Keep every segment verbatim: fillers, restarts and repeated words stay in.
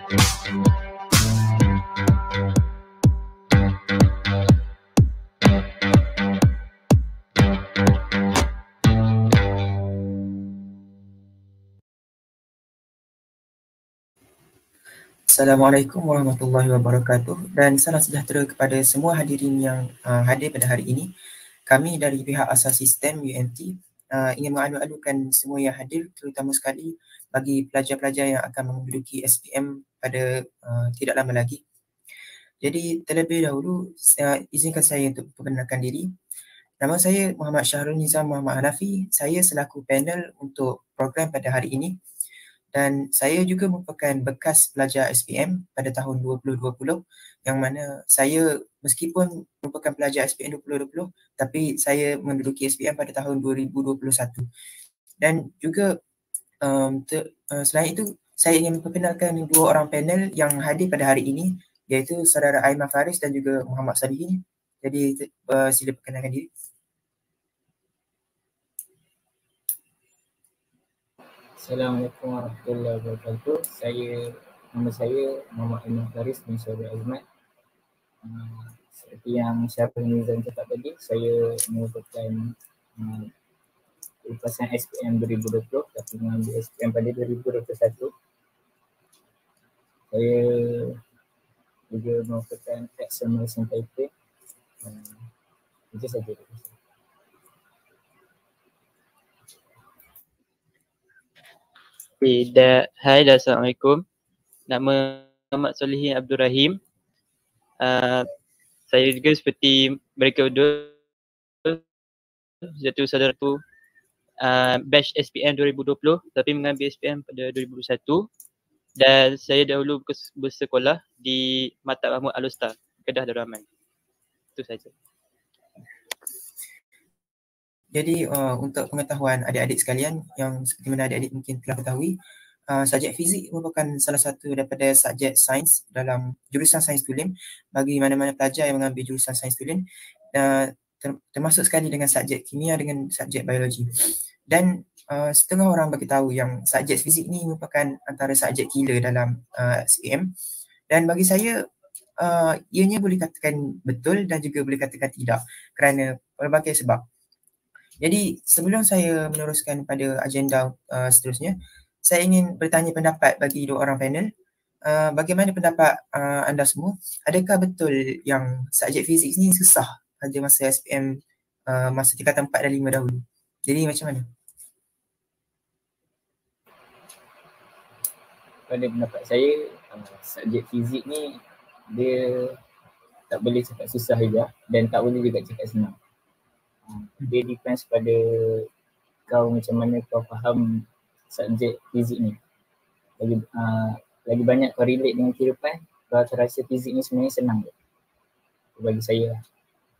Assalamualaikum warahmatullahi wabarakatuh dan salam sejahtera kepada semua hadirin yang uh, hadir pada hari ini. Kami dari pihak Asas Sistem U M T uh, ingin mengalu-alukan semua yang hadir, terutama sekali bagi pelajar-pelajar yang akan menduduki S P M pada uh, tidak lama lagi. Jadi terlebih dahulu uh, izinkan saya untuk memperkenalkan diri. Nama saya Muhammad Syahrul Nizam Muhammad Hanafi. Saya selaku panel untuk program pada hari ini. Dan saya juga merupakan bekas pelajar S P M pada tahun dua ribu dua puluh yang mana saya meskipun merupakan pelajar S P M dua ribu dua puluh tapi saya menduduki S P M pada tahun dua ribu dua puluh satu. Dan juga um, ter, uh, selain itu saya ingin memperkenalkan dua orang panel yang hadir pada hari ini iaitu saudara Aiman Faris dan juga Muhammad Salihin. Jadi uh, sila perkenalkan diri. Assalamualaikum warahmatullahi wabarakatuh. Saya, nama saya Muhammad Aiman Faris bin Syarul Azmat. Uh, seperti yang Syarul Nizam cakap tadi, saya merupakan uh, lepasan S P M dua ribu dua puluh tapi mengambil S P M pada dua ribu dua puluh satu. Saya juga merupakan examination typer. Uh, itu saja. Okay, dah, hai dah, Assalamualaikum. Nama Muhammad Solihin Abdul Rahim. Uh, saya juga seperti mereka berdua, satu saudara tu uh, batch S P M dua ribu dua puluh tapi mengambil S P M pada dua ribu dua puluh satu. Dan saya dahulu bersekolah di Maktab Mahmud Al-Usta, Kedah Darul Aman. Itu saja. Jadi uh, untuk pengetahuan adik-adik sekalian yang seperti mana adik-adik mungkin telah ketahui, uh, subjek fizik merupakan salah satu daripada subjek sains dalam jurusan sains tulen bagi mana-mana pelajar yang mengambil jurusan sains tulen, uh, ter- termasuk sekali dengan subjek kimia dengan subjek biologi. Dan uh, setengah orang bagi tahu yang subjek fizik ni merupakan antara subjek killer dalam uh, S P M. Dan bagi saya uh, ianya boleh katakan betul dan juga boleh katakan tidak kerana berbagai sebab. Jadi sebelum saya meneruskan pada agenda uh, seterusnya, saya ingin bertanya pendapat bagi dua orang panel. Uh, bagaimana pendapat uh, anda semua? Adakah betul yang subjek fizik ni susah pada masa S P M uh, masa tingkatan empat dan lima dahulu? Jadi macam mana? Pada pendapat saya, uh, subjek fizik ni dia tak boleh cakap susah juga dan tak boleh juga cakap senang. Dia depends pada kau macam mana kau faham subjek fizik ni. Lagi, uh, lagi banyak kau relate dengan kehidupan, kau akan rasa fizik ni sebenarnya senang. Bagi saya lah.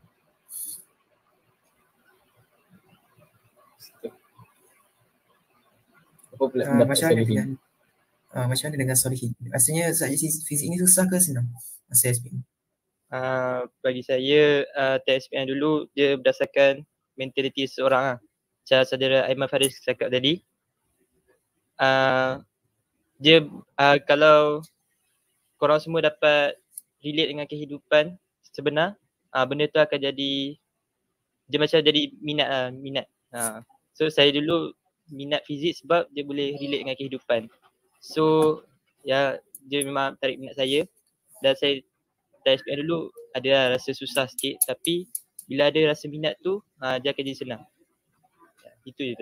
Apa pula Uh, pendapat macam mana Solihin? dengan uh, macam mana dengan Solihin? Rasanya subjek fizik ni susah ke senang masa S P M? Uh, bagi saya, uh, T S P M dulu dia berdasarkan mentaliti seseorang lah. Macam saudara Aiman Faris cakap tadi, uh, dia uh, kalau korang semua dapat relate dengan kehidupan sebenar, uh, benda tu akan jadi, dia macam jadi minat lah, minat. Uh, so saya dulu minat fizik sebab dia boleh relate dengan kehidupan. So ya, dia memang tarik minat saya dan saya T S P M dulu ada lah rasa susah sikit tapi bila ada rasa minat tu uh, dia akan jadi senang. Ya, itu je.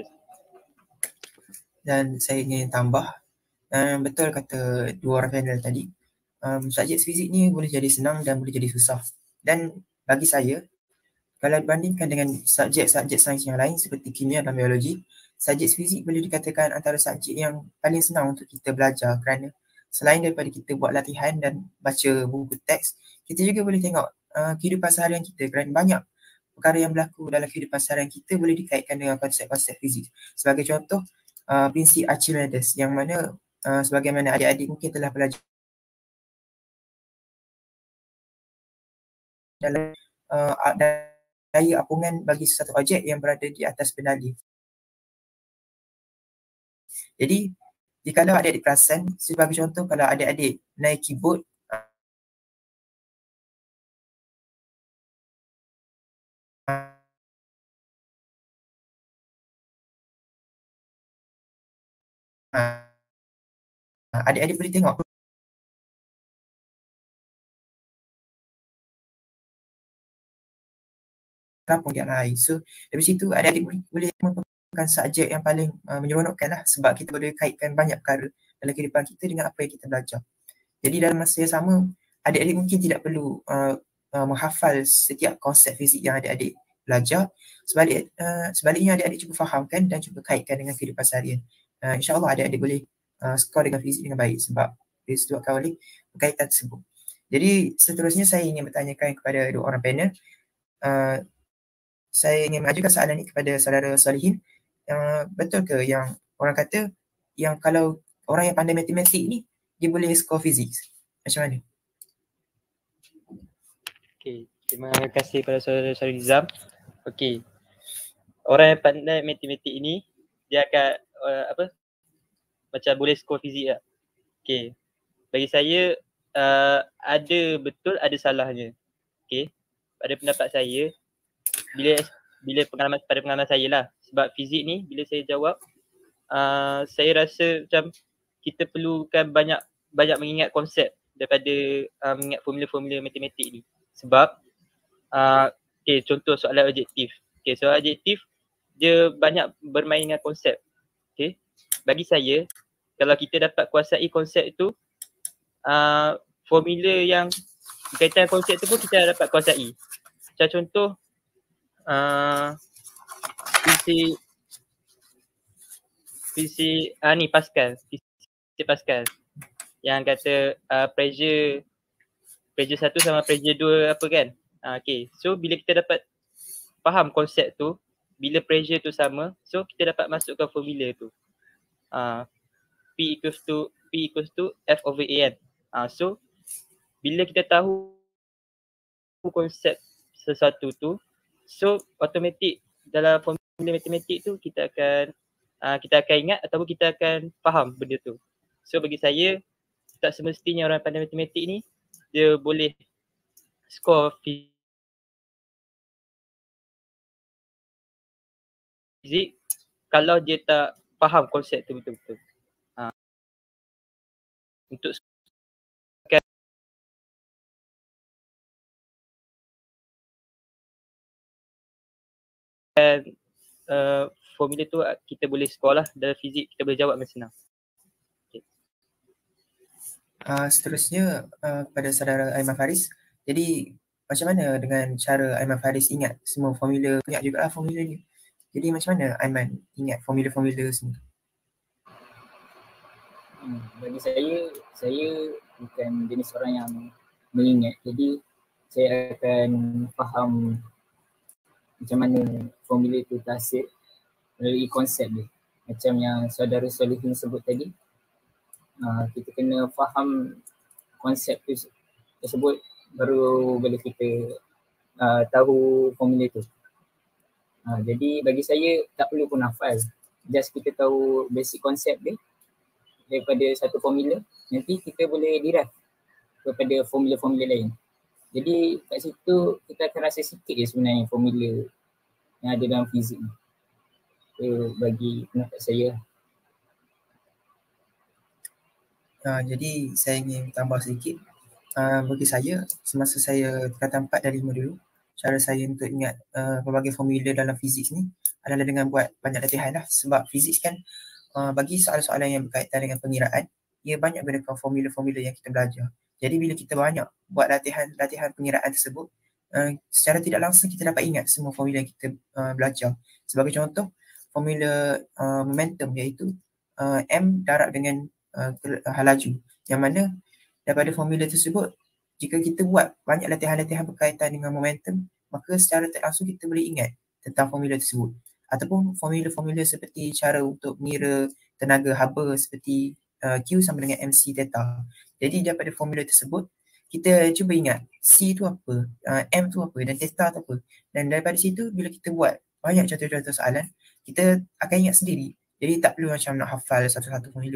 Dan saya ingin tambah, um, betul kata dua orang panel tadi, um, subjek fizik ni boleh jadi senang dan boleh jadi susah. Dan bagi saya, kalau dibandingkan dengan subjek-subjek sains yang lain seperti kimia dan biologi, subjek fizik boleh dikatakan antara subjek yang paling senang untuk kita belajar kerana selain daripada kita buat latihan dan baca buku teks, kita juga boleh tengok uh, kehidupan seharian kita kerana banyak perkara yang berlaku dalam kehidupan seharian kita boleh dikaitkan dengan konsep-konsep fizik. Sebagai contoh, uh, prinsip Archimedes yang mana uh, sebagaimana adik-adik mungkin telah belajar dalam uh, daya apungan bagi sesuatu objek yang berada di atas benda. Jadi Jika adik-adik perasan, sebagai contoh kalau adik-adik naik keyboard, adik-adik boleh tengok kampung yang lain. So dari situ adik-adik boleh merupakan subjek yang paling uh, menyeronokkan lah, sebab kita boleh kaitkan banyak perkara dalam kehidupan kita dengan apa yang kita belajar. Jadi dalam masa yang sama, adik-adik mungkin tidak perlu uh, uh, menghafal setiap konsep fizik yang adik-adik belajar. Sebalik, uh, sebaliknya adik-adik cuba fahamkan dan cuba kaitkan dengan kehidupan seharian. Uh, InsyaAllah adik-adik boleh uh, skor dengan fizik dengan baik sebab disebabkan oleh berkaitan tersebut. Jadi seterusnya saya ingin bertanyakan kepada dua orang panel. Uh, saya ingin mengajukan soalan ini kepada saudara Solihin. Uh, betul ke yang orang kata yang kalau orang yang pandai matematik ni dia boleh skor fizik? Macam mana? Okey, terima kasih kepada saudara Syarizam. Okey. Orang yang pandai matematik ini dia akan uh, apa? Macam boleh skor fizik tak? Okey. Bagi saya uh, ada betul ada salahnya. Okey. Pada pendapat saya, bila bila pengalaman pada pengalaman saya lah, sebab fizik ni bila saya jawab uh, saya rasa macam kita perlukan banyak banyak mengingat konsep daripada uh, mengingat formula-formula matematik ni. Sebab uh, okay, contoh soalan objektif. Okay, soalan objektif dia banyak bermain dengan konsep. Okay. Bagi saya, kalau kita dapat kuasai konsep tu, uh, formula yang berkaitan konsep tu pun kita dapat kuasai. Macam contoh uh, fisik fisik ah ni Pascal, fisik Pascal yang kata uh, pressure pressure satu sama pressure dua apa kan. Uh, okay, so bila kita dapat faham konsep tu, bila pressure tu sama, so kita dapat masukkan formula tu. Uh, P equals to P equals to F over A kan. Uh, so bila kita tahu konsep sesuatu tu, so automatik dalam formula matematik tu kita akan uh, kita akan ingat ataupun kita akan faham benda tu. So bagi saya tak semestinya orang pandai matematik ni dia boleh skor fizik kalau dia tak faham konsep tu betul-betul. Ha. Untuk kan uh, formula tu kita boleh skor lah, dalam fizik kita boleh jawab dengan senang. Okay. Uh, seterusnya uh, kepada saudara Aiman Faris. Jadi macam mana dengan cara Aiman Faris ingat semua formula, banyak juga lah formula ni. Jadi macam mana Aiman ingat formula-formula semua? Hmm, bagi saya, saya bukan jenis orang yang mengingat. Jadi saya akan faham macam mana formula itu terhasil melalui konsep dia. Macam yang saudara Solihin sebut tadi, uh, kita kena faham konsep tu tersebut baru boleh kita uh, tahu formula itu. Uh, jadi bagi saya tak perlu pun hafal. Just kita tahu basic konsep dia daripada satu formula, nanti kita boleh derive kepada formula-formula lain. Jadi kat situ kita akan rasa sikit je sebenarnya formula yang ada dalam fizik ni. So, bagi pendapat saya. Uh, jadi saya ingin tambah sedikit. Uh, bagi saya, semasa saya tingkatan empat dan lima dulu, cara saya untuk ingat uh, berbagai formula dalam fizik ni adalah dengan buat banyak latihan lah. Sebab fizik kan uh, bagi soalan-soalan yang berkaitan dengan pengiraan, ia banyak gunakan formula-formula yang kita belajar. Jadi bila kita banyak buat latihan-latihan pengiraan tersebut, uh, secara tidak langsung kita dapat ingat semua formula yang kita uh, belajar. Sebagai contoh, formula uh, momentum iaitu uh, M darab dengan uh, hal laju. Yang mana daripada formula tersebut, jika kita buat banyak latihan-latihan berkaitan dengan momentum, maka secara tak langsung kita boleh ingat tentang formula tersebut. Ataupun formula-formula seperti cara untuk mengira tenaga haba seperti uh, Q sama dengan M C theta. Jadi daripada formula tersebut, kita cuba ingat C tu apa, uh, M tu apa dan theta tu apa. Dan daripada situ bila kita buat banyak contoh-contoh soalan, kita akan ingat sendiri. Jadi tak perlu macam nak hafal satu-satu formula.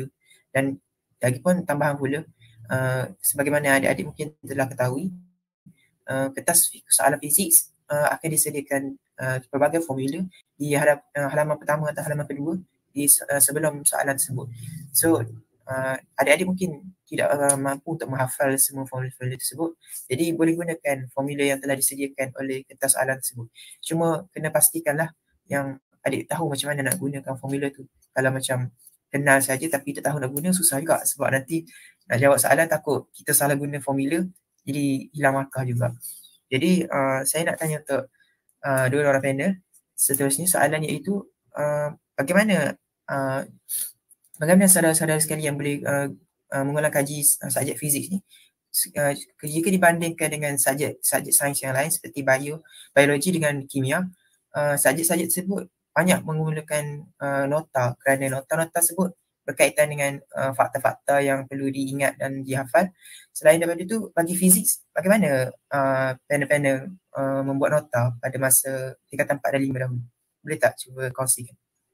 Dan lagipun tambahan pula, uh, sebagaimana adik-adik mungkin telah ketahui, uh, kertas soalan fizik uh, akan disediakan uh, pelbagai formula di hadap, uh, halaman pertama atau halaman kedua di uh, sebelum soalan tersebut. So uh, adik-adik mungkin tidak uh, mampu untuk menghafal semua formula-formula tersebut, jadi boleh gunakan formula yang telah disediakan oleh kertas soalan tersebut. Cuma kena pastikanlah yang adik tahu macam mana nak gunakan formula tu. Kalau macam kenal saja tapi tak tahu nak guna, susah juga, sebab nanti nak jawab soalan takut kita salah guna formula, jadi hilang markah juga. Jadi uh, saya nak tanya untuk uh, dua orang panel seterusnya, soalan iaitu uh, bagaimana uh, bagaimana saudara-saudara sekalian boleh uh, uh, mengulang kaji uh, subjek fizik ni uh, jika dibandingkan dengan subjek-subjek sains yang lain seperti bio, biologi dengan kimia. Uh, subjek-subjek tersebut banyak menggunakan uh, nota, kerana nota-nota tersebut berkaitan dengan uh, fakta-fakta yang perlu diingat dan dihafal. Selain daripada itu, bagi fizik, bagaimana uh, panel-panel uh, membuat nota pada masa tingkatan empat dan lima dahulu? Boleh tak cuba kongsikan?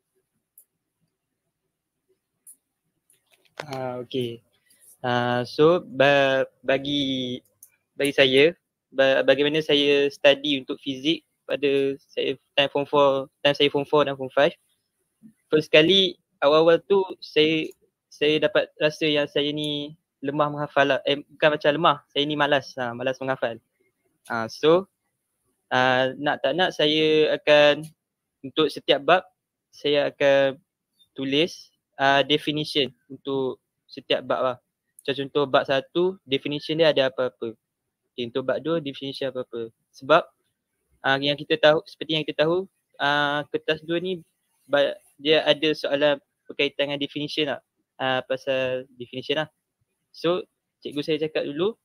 Uh, okay. Uh, so ba- bagi bagi saya, ba- bagaimana saya study untuk fizik pada saya time form four, time saya form four dan form five. First kali awal-awal tu saya saya dapat rasa yang saya ni lemah menghafal lah. Eh bukan macam lemah, saya ni malas, ha, malas menghafal. Ha, so uh, nak tak nak saya akan untuk setiap bab saya akan tulis uh, definition untuk setiap bab lah. Macam contoh bab satu, definition dia ada apa-apa. Okay, untuk bab dua, definition apa-apa. Sebab uh, yang kita tahu, seperti yang kita tahu, uh, kertas dua ni dia ada soalan berkaitan dengan definition lah. Uh, pasal definition lah. So cikgu saya cakap dulu,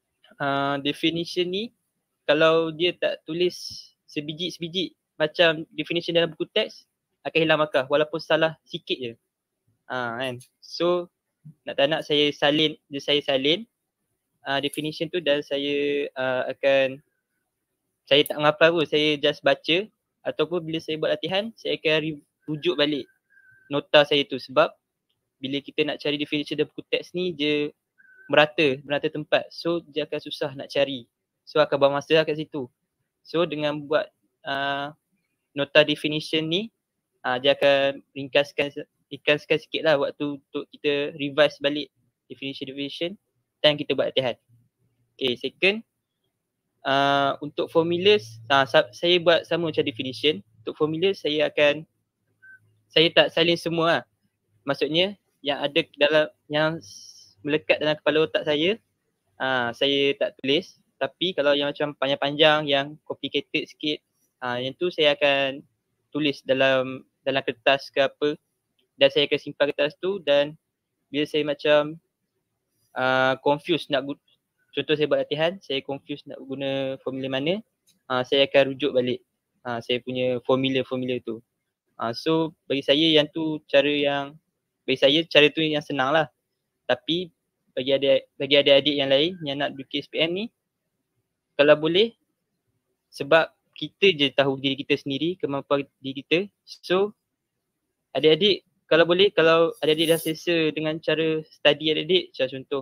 uh, definition ni kalau dia tak tulis sebiji-sebiji macam definition dalam buku teks, akan hilang markah walaupun salah sikit je. Ha, kan? So nak tak nak saya salin, saya salin uh, definition tu dan saya uh, akan, saya tak menghafal pun, saya just baca ataupun bila saya buat latihan, saya akan rujuk balik nota saya tu. Sebab bila kita nak cari definition dalam buku teks ni, dia merata, merata tempat. So dia akan susah nak cari. So akan buang masa kat situ. So dengan buat uh, nota definition ni, uh, dia akan ringkaskan ringkaskan sikit lah waktu untuk kita revise balik definition-definition time kita buat latihan. Okay, second, uh, untuk formulas, uh, saya buat sama macam definition. Untuk formula saya akan, saya tak salin semua lah. Maksudnya yang ada dalam, yang melekat dalam kepala otak saya, uh, saya tak tulis. Tapi kalau yang macam panjang-panjang, yang complicated sikit, uh, yang tu saya akan tulis dalam dalam kertas ke apa, dan saya akan simpan kertas tu. Dan bila saya macam uh, confused nak, contoh saya buat latihan, saya confused nak guna formula mana, uh, saya akan rujuk balik uh, saya punya formula-formula tu. Uh, so bagi saya yang tu cara yang, bagi saya cara tu yang senang lah. Tapi bagi adik bagi adik-adik yang lain yang nak B K S P M ni, kalau boleh, sebab kita je tahu diri kita sendiri, kemampuan diri kita. So adik-adik kalau boleh, kalau adik-adik dah selesa dengan cara study adik-adik, macam contoh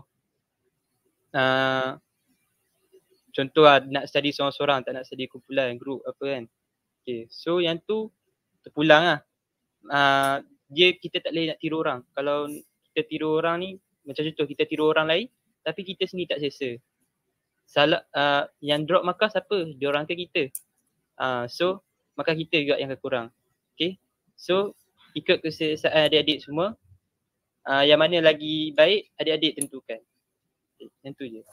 uh, contoh lah, nak study seorang-seorang, tak nak study kumpulan, group apa kan. Okay, so yang tu terpulang lah. Uh, dia kita tak boleh nak tiru orang. Kalau kita tiru orang ni, macam contoh kita tiru orang lain tapi kita sendiri tak selesa, salah, uh, yang drop markah siapa? Dia orang ke kita? Uh, so markah kita juga yang akan kurang. Okay, so ikut keselesaan adik-adik semua, uh, yang mana lagi baik adik-adik tentukan. Okay, yang tu je.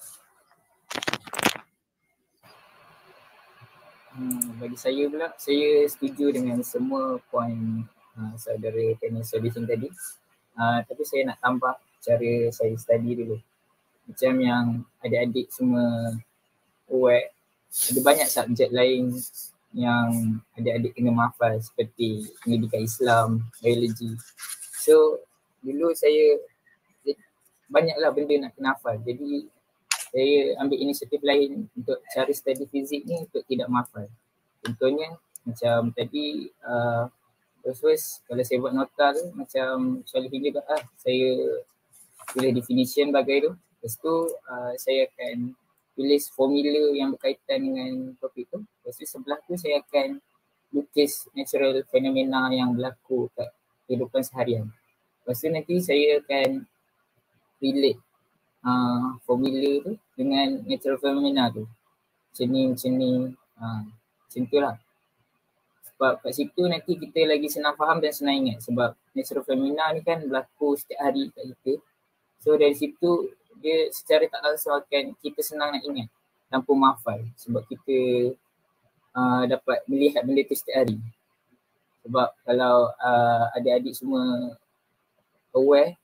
Hmm, bagi saya pula, saya setuju dengan semua poin uh, saudara panel solution tadi. Uh, tapi saya nak tambah cara saya study dulu. Macam yang adik-adik semua buat, ada banyak subjek lain yang adik-adik kena menghafal seperti pendidikan Islam, biologi. So dulu saya banyaklah benda nak kena hafal. Jadi saya ambil inisiatif lain untuk cara study fizik ni untuk tidak menghafal. Contohnya macam tadi uh, first first kalau saya buat nota tu macam Solihin juga ah, saya tulis definition bagai tu. Lepas tu uh, saya akan tulis formula yang berkaitan dengan topik tu. Lepas tu sebelah tu saya akan lukis natural fenomena yang berlaku kat kehidupan seharian. Lepas tu nanti saya akan relate uh, formula tu dengan natural fenomena tu. Macam ni, macam ni, uh, macam tu lah. Sebab kat situ nanti kita lagi senang faham dan senang ingat. Sebab natural fenomena ni kan berlaku setiap hari kat kita. So dari situ dia secara tak langsung akan kita senang nak ingat tanpa menghafal. Sebab kita uh, dapat melihat benda tu setiap hari. Sebab kalau uh, adik-adik semua aware,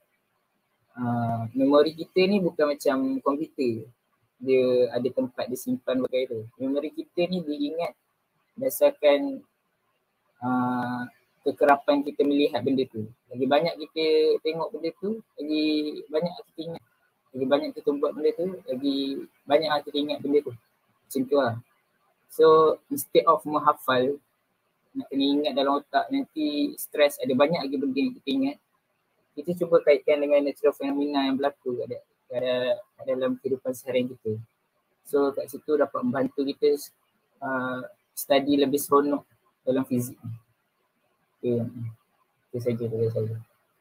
uh, memori kita ni bukan macam komputer. Dia ada tempat dia simpan bagai tu. Memori kita ni diingat berdasarkan uh, kekerapan kita melihat benda tu. Lagi banyak kita tengok benda tu, lagi banyak kita ingat. Lagi banyak kita buat benda tu, lagi banyak kita ingat benda tu. Macam tu lah. So instead of menghafal, nak kena ingat dalam otak, nanti stres, ada banyak lagi benda yang kita ingat. Kita cuba kaitkan dengan natural fenomena yang berlaku kat, kat, kat dalam kehidupan seharian kita. So kat situ dapat membantu kita uh, study lebih seronok dalam fizik. Okay. Itu saja dari saya.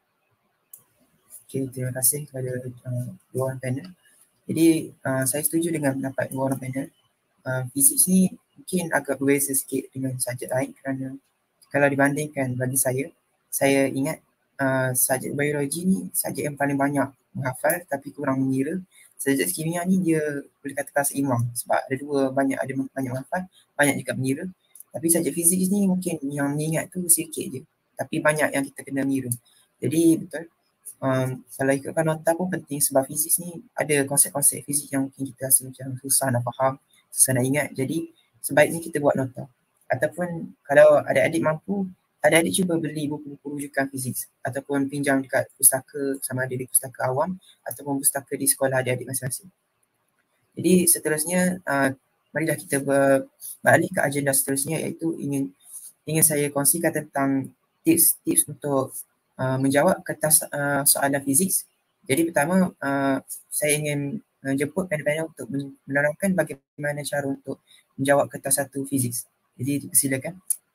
Okay, terima kasih kepada uh, dua orang panel. Jadi uh, saya setuju dengan pendapat dua orang panel. Uh, fizik ni mungkin agak berbeza sikit dengan subjek lain kerana kalau dibandingkan bagi saya, saya ingat uh, subjek biologi ni subjek yang paling banyak menghafal tapi kurang mengira. Subjek kimia ni dia boleh katakan seimbang sebab ada dua, banyak ada banyak menghafal, banyak juga mengira. Tapi subjek fizik ni mungkin yang mengingat tu sikit je tapi banyak yang kita kena mengira. Jadi betul, um, kalau ikutkan nota pun penting sebab fizik ni ada konsep-konsep fizik yang mungkin kita rasa macam susah nak faham, susah nak ingat. Jadi sebaiknya kita buat nota. Ataupun kalau adik-adik mampu, adik-adik cuba beli buku-buku rujukan fizik ataupun pinjam dekat pustaka, sama ada di pustaka awam ataupun pustaka di sekolah adik-adik masing-masing. Jadi seterusnya, uh, marilah kita beralih ke agenda seterusnya, iaitu ingin ingin saya kongsikan tentang tips-tips untuk uh, menjawab kertas uh, soalan fizik. Jadi pertama, uh, saya ingin uh, jemput panel-panel untuk menerangkan bagaimana cara untuk menjawab kertas satu fizik. Jadi silakan.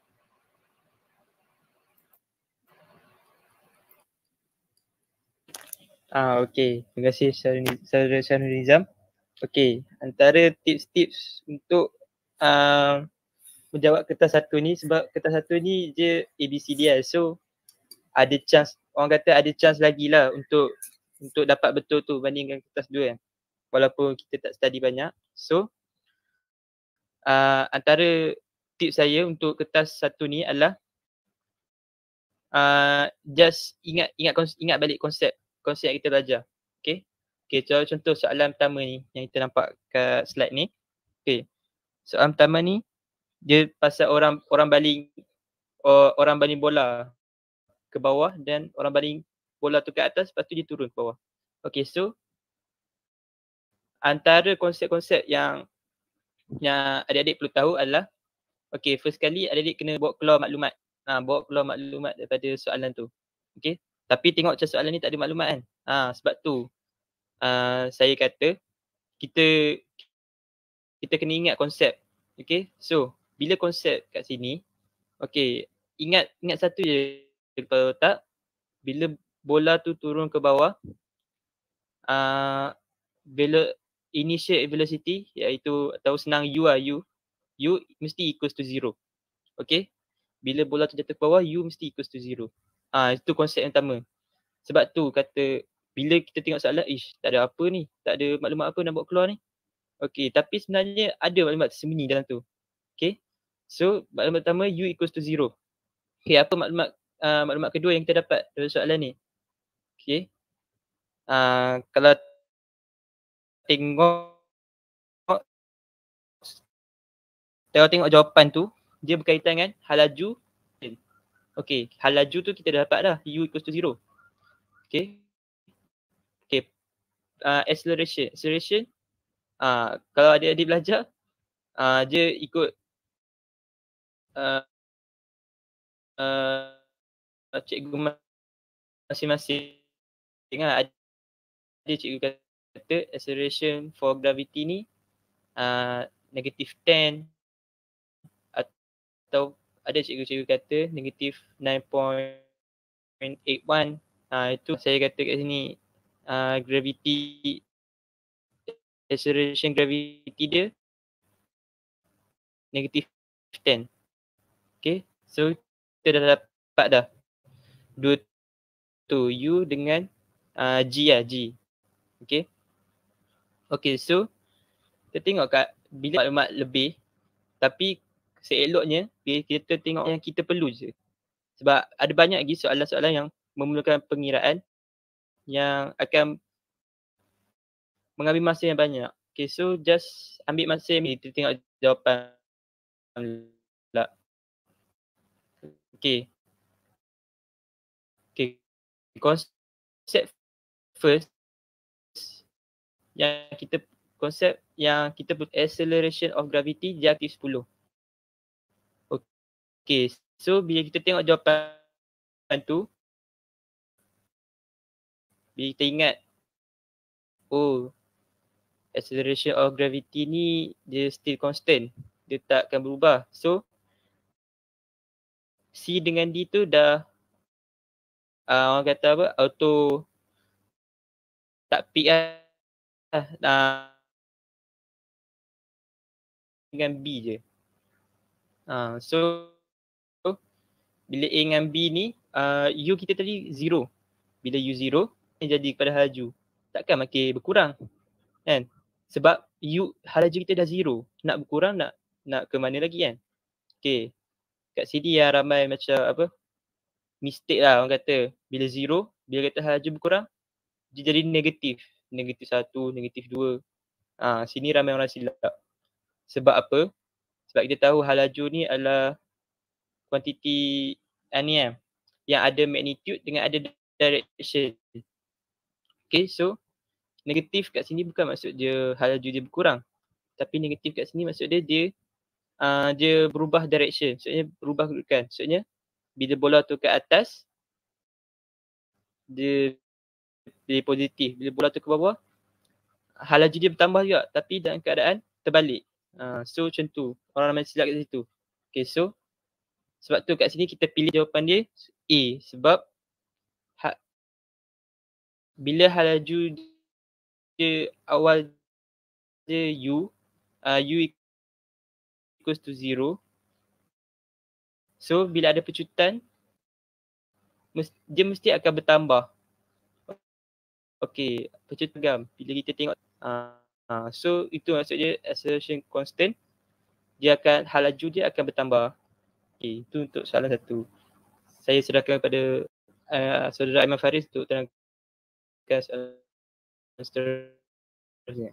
Ah, okey. Terima kasih saudara Syahrul Nizam. Okey, antara tips-tips untuk uh, menjawab kertas satu ni, sebab kertas satu ni je A B C D L. So ada chance, orang kata ada chance lagi lah untuk untuk dapat betul tu bandingkan kertas dua kan. Walaupun kita tak study banyak. So uh, antara tips saya untuk kertas satu ni adalah uh, just ingat ingat ingat balik konsep konsep yang kita belajar. Okey. Okey, contoh soalan pertama ni yang kita nampak kat slide ni. Okey. Soalan pertama ni dia pasal orang orang baling orang baling bola ke bawah dan orang baling bola tu ke atas, lepas tu dia turun ke bawah. Okay, so antara konsep-konsep yang yang adik-adik perlu tahu adalah, okay, first kali adik-adik kena bawa keluar maklumat. Ha, bawa keluar maklumat daripada soalan tu. Okay, tapi tengok macam soalan ni tak ada maklumat kan. Ha, sebab tu uh, saya kata kita kita kena ingat konsep. Okay, so bila konsep kat sini, okay, ingat ingat satu je kepala otak, bila bola tu turun ke bawah, uh, velo, initial velocity iaitu atau senang U lah, U, U mesti equals to zero. Okay, bila bola tu jatuh ke bawah, U mesti equals to zero. Ah, uh, itu konsep yang pertama. Sebab tu kata bila kita tengok soalan, ish tak ada apa ni, tak ada maklumat apa nak bawa keluar ni. Okay, tapi sebenarnya ada maklumat tersembunyi dalam tu. Okay, so maklumat pertama U equals to zero. Okay, apa maklumat uh, maklumat kedua yang kita dapat dari soalan ni? Okay, uh, kalau tengok kalau tengok jawapan tu, dia berkaitan dengan hal laju. Okay, hal laju tu kita dah dapat dah, U equals to zero. Okay, okay, uh, acceleration, acceleration uh, kalau adik-adik belajar, uh, dia ikut uh, uh, cikgu masing-masing. Ada cikgu kata acceleration for gravity ni uh, negative ten atau ada cikgu-cikgu kata negative nine point eight one. Uh, itu saya kata kat sini uh, gravity acceleration gravity dia negative ten. Okay, so kita dah dapat dah dua tu U dengan uh, G lah, G. Okay. Okay, so kita tengok kat bila maklumat lebih, tapi seeloknya kita tengok yang kita perlu je. Sebab ada banyak lagi soalan-soalan yang memerlukan pengiraan yang akan mengambil masa yang banyak. Okay, so just ambil masa ni kita tengok jawapan pula. Okay. Okay, konsep first yang kita konsep yang kita acceleration of gravity reaktif sepuluh. Okay, so bila kita tengok jawapan tu, bila kita ingat, oh, acceleration of gravity ni dia still constant, dia tak akan berubah. So C dengan D tu dah uh, orang kata apa, auto tak peak lah. Uh, dengan B je. Uh, so bila A dengan B ni, uh, U kita tadi zero. Bila U zero, ni jadi kepada halaju. Takkan makin berkurang. Kan? Sebab U, halaju kita dah zero. Nak berkurang, nak nak ke mana lagi kan? Okay. Kat sini yang ramai macam apa, mistake lah orang kata. Bila zero, bila kata halaju berkurang, dia jadi negatif. Negatif satu, negatif dua. Ha, sini ramai orang silap. Sebab apa? Sebab kita tahu halaju ni adalah kuantiti uh, ni kan, yang ada magnitude dengan ada direction. Okay, so negatif kat sini bukan maksud dia halaju dia berkurang. Tapi negatif kat sini maksud dia dia uh, dia berubah direction. Maksudnya berubah kedudukan. Maksudnya bila bola tu ke atas, dia dia positif. Bila bola tu ke bawah, halaju dia bertambah juga tapi dalam keadaan terbalik. Uh, so macam tu. Orang ramai silap kat situ. Okay, so sebab tu kat sini kita pilih jawapan dia A. Sebab ha, bila halaju dia awal dia U, uh, U equals to zero. So bila ada pecutan, dia mesti akan bertambah. Okay, pecutan gam. Bila kita tengok, uh, uh, so itu maksudnya acceleration constant, dia akan, halaju dia akan bertambah. Okay, itu untuk soalan satu. Saya serahkan kepada uh, saudara Aiman Faris untuk terangkan soalan seterusnya.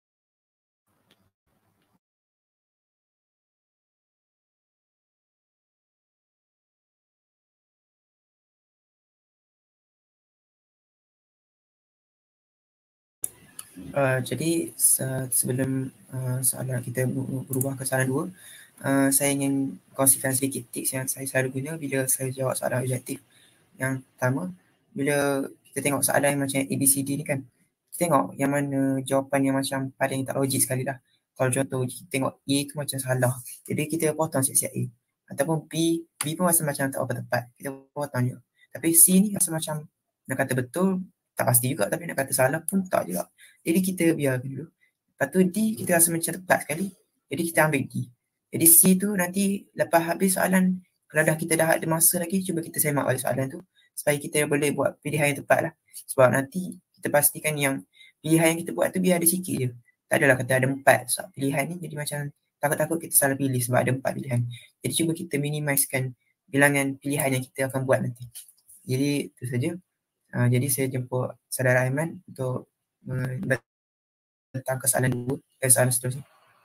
Uh, jadi se- sebelum uh, soalan kita berubah ke soalan dua, uh, saya ingin kongsikan sedikit tips yang saya selalu guna bila saya jawab soalan objektif. Yang pertama, bila kita tengok soalan yang macam A B C D ni kan, kita tengok yang mana jawapan yang macam paling tak logik sekali lah. Kalau contoh kita tengok A tu macam salah, jadi kita potong siap-siap A. Ataupun B, B pun rasa macam tak apa tepat, kita potong juga. Tapi C ni rasa macam nak kata betul, tak pasti juga, tapi nak kata salah pun tak juga. Jadi kita biarkan dulu. Lepas tu D kita rasa macam tepat sekali, jadi kita ambil D. Jadi C tu nanti lepas habis soalan, kalau dah kita dah ada masa lagi, cuba kita semak balik soalan tu supaya kita boleh buat pilihan yang tepat lah. Sebab nanti kita pastikan yang pilihan yang kita buat tu biar ada sikit je. Tak adalah kata ada empat so, pilihan ni, jadi macam takut-takut kita salah pilih sebab ada empat pilihan. Jadi cuba kita minimizekan bilangan pilihan yang kita akan buat nanti. Jadi itu saja. Uh, jadi saya jemput saudara Aiman untuk uh, datang ke soalan dua, eh, soalan seterusnya.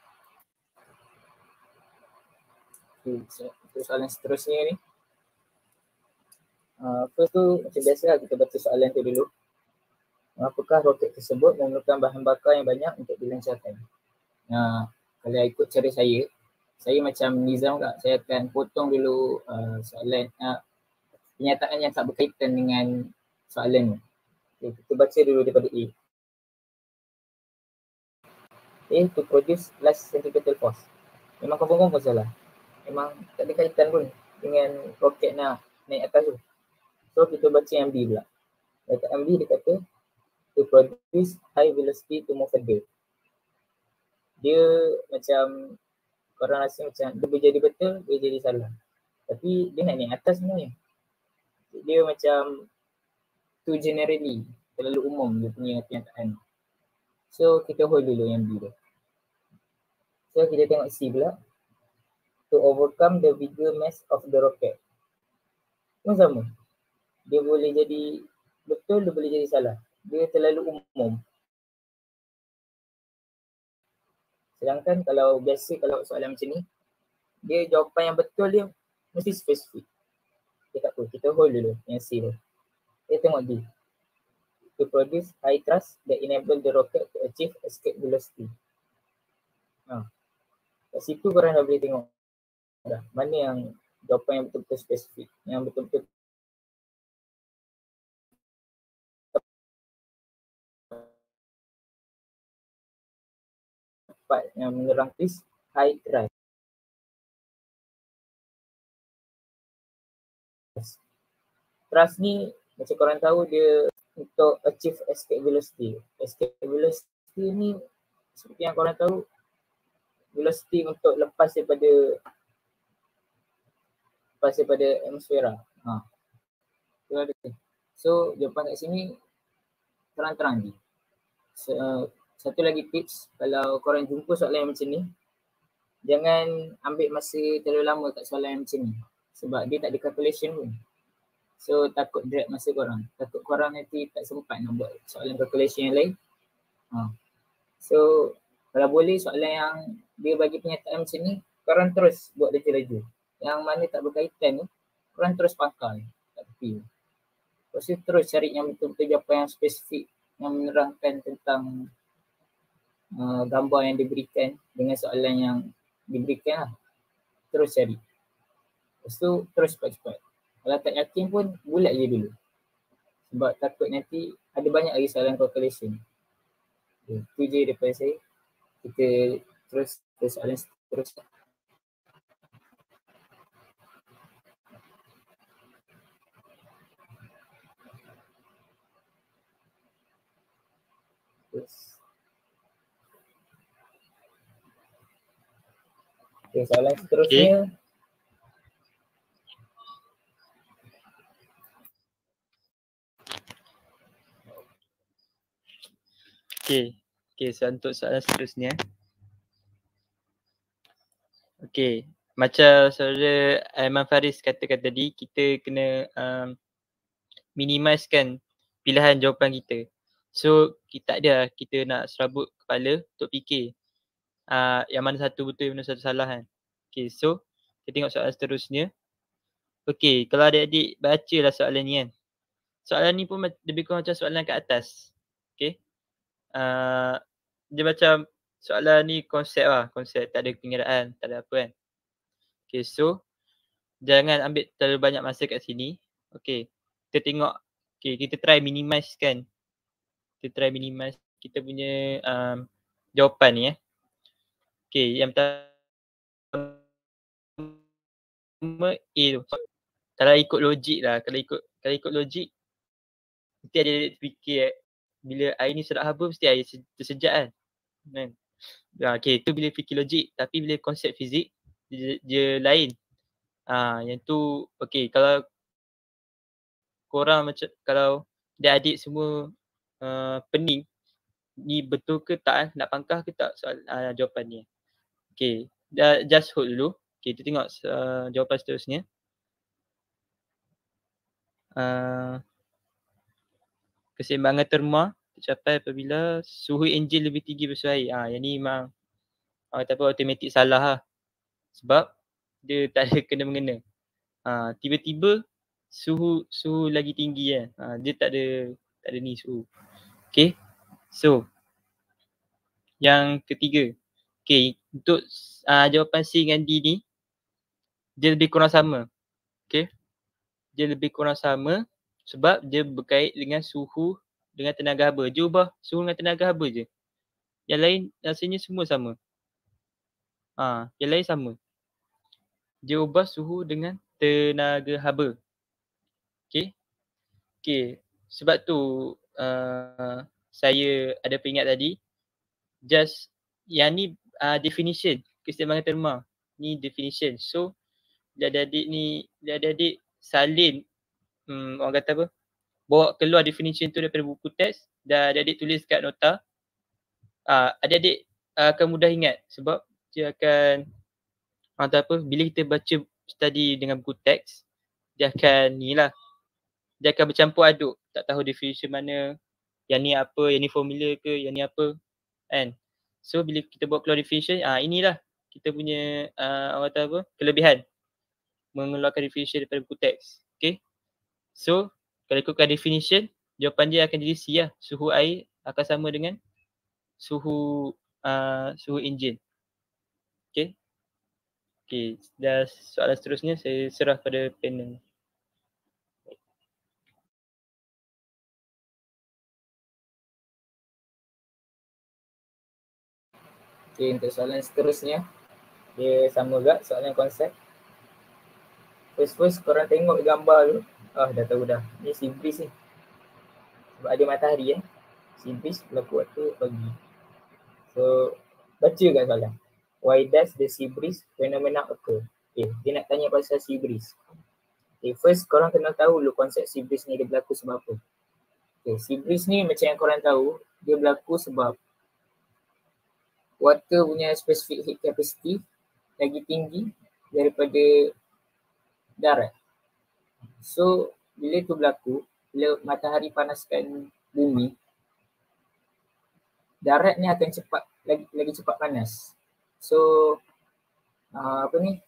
Okay, so, soalan seterusnya ni. Uh, first tu macam biasa lah kita baca soalan tu dulu. Apakah roket tersebut memerlukan bahan bakar yang banyak untuk dilancarkan? Nah, kalau ikut cara saya, saya macam nizam tak, saya akan potong dulu uh, soalan, uh, kenyataan yang tak berkaitan dengan soalan ni. Okay, kita baca dulu daripada A. A to produce less centripetal force. Memang confirm-confirm salah. Memang tak ada kaitan pun dengan roket nak naik atas tu. So kita baca yang B pula. Dekat yang B dia kata to produce high velocity to move further. Dia macam korang rasa macam dia boleh jadi betul, boleh jadi salah. Tapi dia nak naik atas sebenarnya. Dia macam too generally, terlalu umum dia punya kenyataan. So kita hold dulu yang B tu. So kita tengok C pula. To overcome the bigger mass of the rocket. Pun sama. Dia boleh jadi betul, dia boleh jadi salah. Dia terlalu umum. Sedangkan kalau biasa kalau soalan macam ni, dia jawapan yang betul dia mesti spesifik. Dia tak apa, kita hold dulu yang C tu. Kita tengok D. To produce high thrust that enable the rocket to achieve escape velocity. Ha. Kat situ korang dah boleh tengok dah mana yang jawapan yang betul-betul spesifik, yang betul-betul tepat, yang menyerang is high thrust. Thrust ni macam korang tahu dia untuk achieve escape velocity. Escape velocity ni seperti yang korang tahu, velocity untuk lepas daripada lepas daripada atmosfera. Ha. So jawapan kat sini terang-terang je. So, uh, satu lagi tips, kalau korang jumpa soalan yang macam ni, jangan ambil masa terlalu lama kat soalan yang macam ni. Sebab dia tak ada calculation pun. So takut drag masa korang. Takut korang nanti tak sempat nak buat soalan calculation yang lain. Ha. So kalau boleh soalan yang dia bagi penyataan macam ni, korang terus buat laju-laju. Yang mana tak berkaitan tu, korang terus pangkal kat tepi. Lepas tu terus cari yang betul-betul jawapan yang spesifik, yang menerangkan tentang uh, gambar yang diberikan dengan soalan yang diberikan lah. Terus cari. Lepas tu terus cepat-cepat. Kalau tak yakin pun bulat je dulu. Sebab takut nanti ada banyak lagi soalan calculation. Okay, itu je daripada saya. Kita terus ke soalan seterusnya. Terus. Okay, soalan seterusnya. Okay. Okay, okay, so untuk soalan seterusnya. Okay, macam saudara Aiman Faris katakan tadi, kita kena um, minimizekan pilihan jawapan kita. So, kita tak ada, kita nak serabut kepala untuk fikir uh, yang mana satu betul, yang mana satu salah kan. Okay, so kita tengok soalan seterusnya. Okay, kalau adik-adik bacalah soalan ni kan. Soalan ni pun lebih kurang macam soalan kat atas. Okay. Uh, dia macam soalan ni konsep lah, konsep, tak ada pengiraan, tak ada apa kan. Okay, so jangan ambil terlalu banyak masa kat sini. Okay, kita tengok, okay, kita try minimize kan. Kita try minimize kita punya um, jawapan ni eh. Okay, yang pertama A tu. Kalau ikut logik lah, kalau ikut kalau ikut logik, mesti ada fikir eh, bila air ni sedap haba mesti air tersejak kan. Kan? Okay, tu bila fikir logik, tapi bila konsep fizik dia, dia lain. Ah, yang tu okay, kalau korang macam kalau dia adik semua uh, pening ni betul ke tak, nak pangkah ke tak soal uh, jawapan ni. Okay, just hold dulu. Okay, kita tengok uh, jawapan seterusnya. Uh, keseimbangan terma tercapai apabila suhu enjin lebih tinggi versus air. Ah, yang ni memang uh, tapi automatik salah lah. Sebab dia tak ada kena mengena. Ah, tiba-tiba suhu suhu lagi tinggi kan. Ah, dia tak ada tak ada ni suhu. Okay. So yang ketiga. Okay, untuk uh, jawapan C dengan D ni dia lebih kurang sama. Okay. Dia lebih kurang sama sebab dia berkait dengan suhu dengan tenaga haba. Dia ubah suhu dengan tenaga haba je. Yang lain rasanya semua sama. Ha, yang lain sama. Dia ubah suhu dengan tenaga haba. Okay. Okay. Sebab tu uh, saya ada peringat tadi. Just yang ni uh, definition keseimbangan terma. Ni definition. So dia adik-adik ni, dia adik-adik salin hmm, orang kata apa? Bawa keluar definition tu daripada buku teks dan adik-adik tulis kat nota. Uh, adik-adik uh, akan mudah ingat sebab dia akan orang kata apa? Bila kita baca study dengan buku teks, dia akan ni lah. Dia akan bercampur aduk. Tak tahu definition mana. Yang ni apa, yang ni formula ke, yang ni apa. Kan? So bila kita buat keluar definition, ah inilah kita punya uh, orang kata apa? Kelebihan mengeluarkan definition daripada buku teks. Okay. So kalau ikutkan definition, jawapan dia akan jadi C lah. Suhu air akan sama dengan suhu uh, suhu enjin. Okay. Okay. Dan soalan seterusnya saya serah pada panel. Okay, untuk soalan seterusnya, dia sama juga soalan konsep. First first korang tengok gambar tu, ah dah tahu dah. Ni sea breeze ni. Sebab ada matahari eh. Sea breeze berlaku waktu pagi. So, baca kat soalan. Why does the sea breeze phenomena occur? Okay, dia nak tanya pasal sea breeze. Okay, first korang kena tahu dulu konsep sea breeze ni dia berlaku sebab apa. Okay, sea breeze ni macam yang korang tahu, dia berlaku sebab water punya specific heat capacity lagi tinggi daripada darat. So, bila tu berlaku, bila matahari panaskan bumi, darat ni akan cepat, lagi lagi cepat panas. So, uh, apa ni?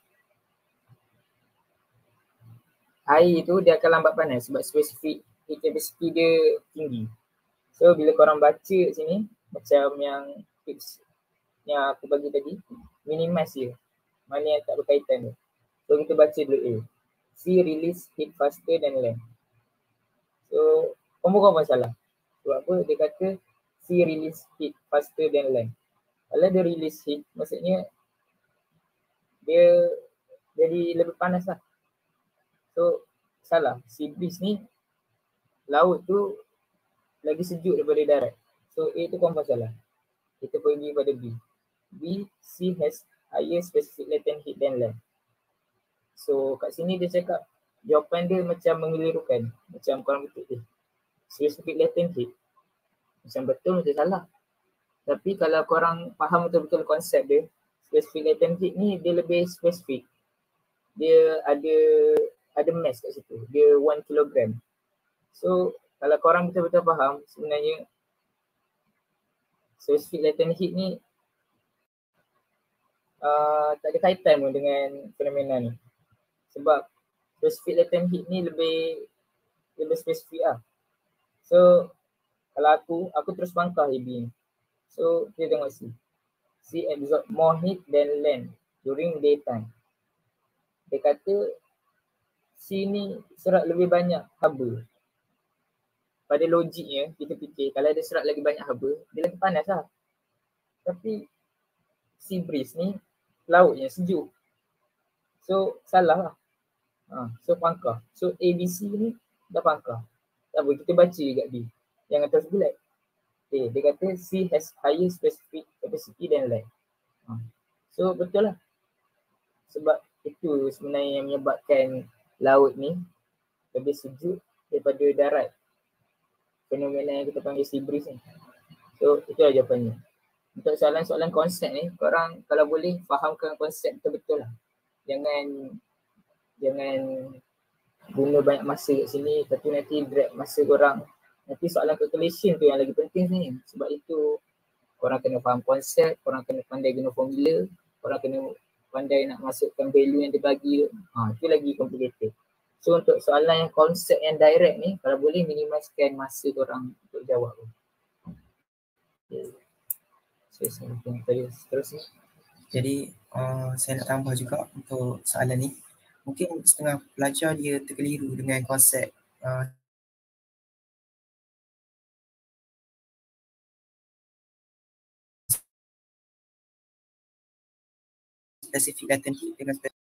Air tu dia akan lambat panas sebab spesifik heat capacity dia tinggi. So, bila korang baca sini, macam yang tips yang aku bagi tadi, minimize je. Mana yang tak berkaitan tu. So, kita baca dulu A. Sea release heat faster than land. So, pembuka masalah. Sebab apa? Dia kata sea release heat faster than land. Kalau dia release heat, maksudnya dia jadi lebih panas lah. So, salah. Sea breeze ni, laut tu lagi sejuk daripada darat. So, A tu confirm salah. Kita pergi pada B. B, sea has higher specific latent heat than land. So, kat sini dia cakap jawapan dia macam mengelirukan. Macam korang betul eh. Specific latent heat. Macam betul macam salah. Tapi kalau korang faham betul-betul konsep dia, specific latent heat ni dia lebih spesifik. Dia ada ada mass kat situ. Dia one kilogram. So, kalau korang betul-betul faham, sebenarnya specific latent heat ni uh, tak ada kaitan pun dengan fenomena ni. Sebab specific latent heat ni lebih lebih spesifik lah. So, kalau aku, aku terus bangkah A B ni. So, kita tengok C. C absorb more heat than land during daytime. Dia kata C ni serap lebih banyak haba. Pada logiknya, kita fikir kalau dia serap lagi banyak haba, dia lagi panas lah. Tapi sea breeze ni, lautnya sejuk. So, salah lah. Ha, so, pangkah. So, A, B, C ni dah pangkah. Tak apa, kita baca kat B. Yang atas bulat. Okay, dia kata C has higher specific capacity than land. Ha. So, betul lah. Sebab itu sebenarnya yang menyebabkan laut ni lebih sejuk daripada darat. Fenomena yang kita panggil sea breeze ni. So, itulah jawapannya. Untuk soalan-soalan konsep ni, korang kalau boleh fahamkan konsep betul-betul lah. Jangan jangan guna banyak masa kat sini tapi nanti drag masa korang. Nanti soalan calculation tu yang lagi penting ni. Sebab itu korang kena faham konsep, korang kena pandai guna formula, korang kena pandai nak masukkan value yang dia bagi. Ha, itu lagi complicated. So untuk soalan yang konsep yang direct ni, kalau boleh minimiskan masa korang untuk jawab. Okay. So, seterusnya. Jadi uh, saya nak tambah juga untuk soalan ni. Mungkin setengah pelajar dia terkeliru dengan konsep uh, specific latent heat dengan spe-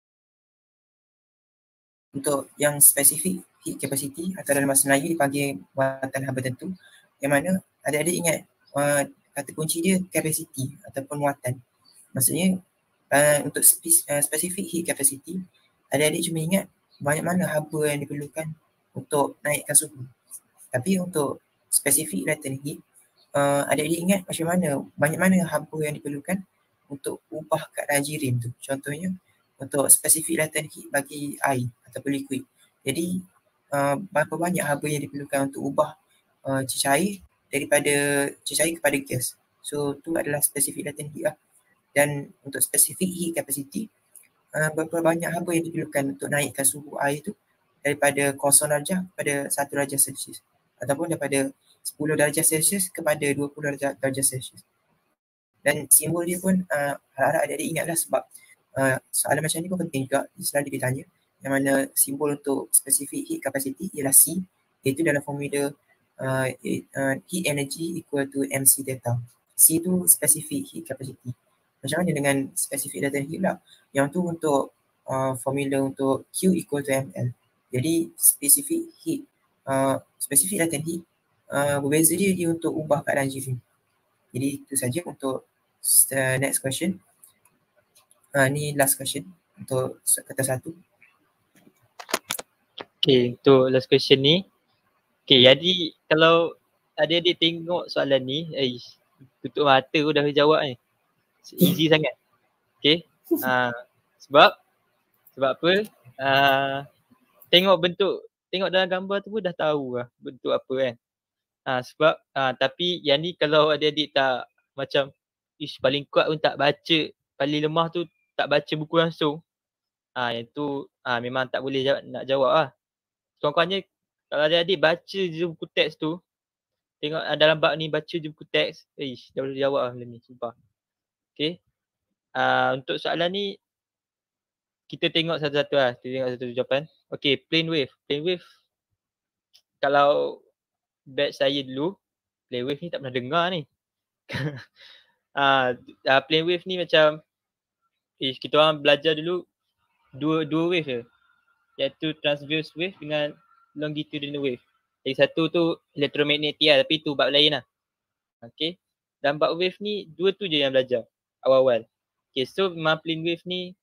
untuk yang specific heat capacity atau dalam bahasa Melayu dipanggil muatan haba tentu, yang mana adik-adik ingat uh, kata kunci dia capacity ataupun muatan. Maksudnya uh, untuk spe- uh, specific heat capacity, adik-adik cuma ingat banyak mana haba yang diperlukan untuk naikkan suhu. Tapi untuk specific latent heat, uh, adik-adik ingat macam mana, banyak mana haba yang diperlukan untuk ubah keadaan jirim tu. Contohnya untuk specific latent heat bagi air ataupun liquid. Jadi uh, berapa banyak haba yang diperlukan untuk ubah uh, cecair daripada cecair kepada gas. So tu adalah specific latent heat lah. Dan untuk specific heat capacity, uh, berapa banyak haba yang diperlukan untuk naikkan suhu air tu daripada kosong darjah kepada satu darjah Celsius ataupun daripada sepuluh darjah Celsius kepada dua puluh darjah, darjah Celsius. Dan simbol dia pun uh, harap-harap adik-adik ingatlah sebab uh, soalan macam ni pun penting juga, selalu ditanya, yang mana simbol untuk specific heat capacity ialah C, iaitu dalam formula uh, uh, heat energy equal to M C delta. C tu specific heat capacity. Macam mana dengan specific latent heat pula? Yang tu untuk uh, formula untuk Q equal to M L. Jadi specific heat, uh, specific latent heat, uh, berbeza dia, dia untuk ubah keadaan jirim. Jadi itu saja untuk uh, next question. Uh, ni last question untuk kata satu. Okay, untuk last question ni. Okay, jadi kalau adik-adik tengok soalan ni, eh, tutup mata pun dah jawab ni. Easy sangat. Okay. Uh, sebab, sebab apa? Uh, tengok bentuk, tengok dalam gambar tu pun dah tahu lah bentuk apa kan. Uh, sebab, uh, tapi yang ni kalau adik-adik tak macam, ish paling kuat pun tak baca, paling lemah tu tak baca buku langsung. Ah, yang tu ah, memang tak boleh jawab, nak jawab lah. Kurang-kurangnya kalau adik-adik baca je buku teks tu, tengok ah, dalam bab ni baca je buku teks, ish dah boleh jawab lah benda ni, sumpah. Okay. Ah, untuk soalan ni, kita tengok satu-satu lah, kita tengok satu jawapan. Okay, plane wave. Plane wave, kalau batch saya dulu, plane wave ni tak pernah dengar ni. ah, ah, plane wave ni macam, ish kita orang belajar dulu, dua dua wave je. Iaitu transverse wave dengan longitudinal wave. Jadi satu tu elektromagnetik lah, tapi tu bab lain lah. Okay. Dan bab wave ni, dua tu je yang belajar awal-awal. Okay, so memang plane wave ni,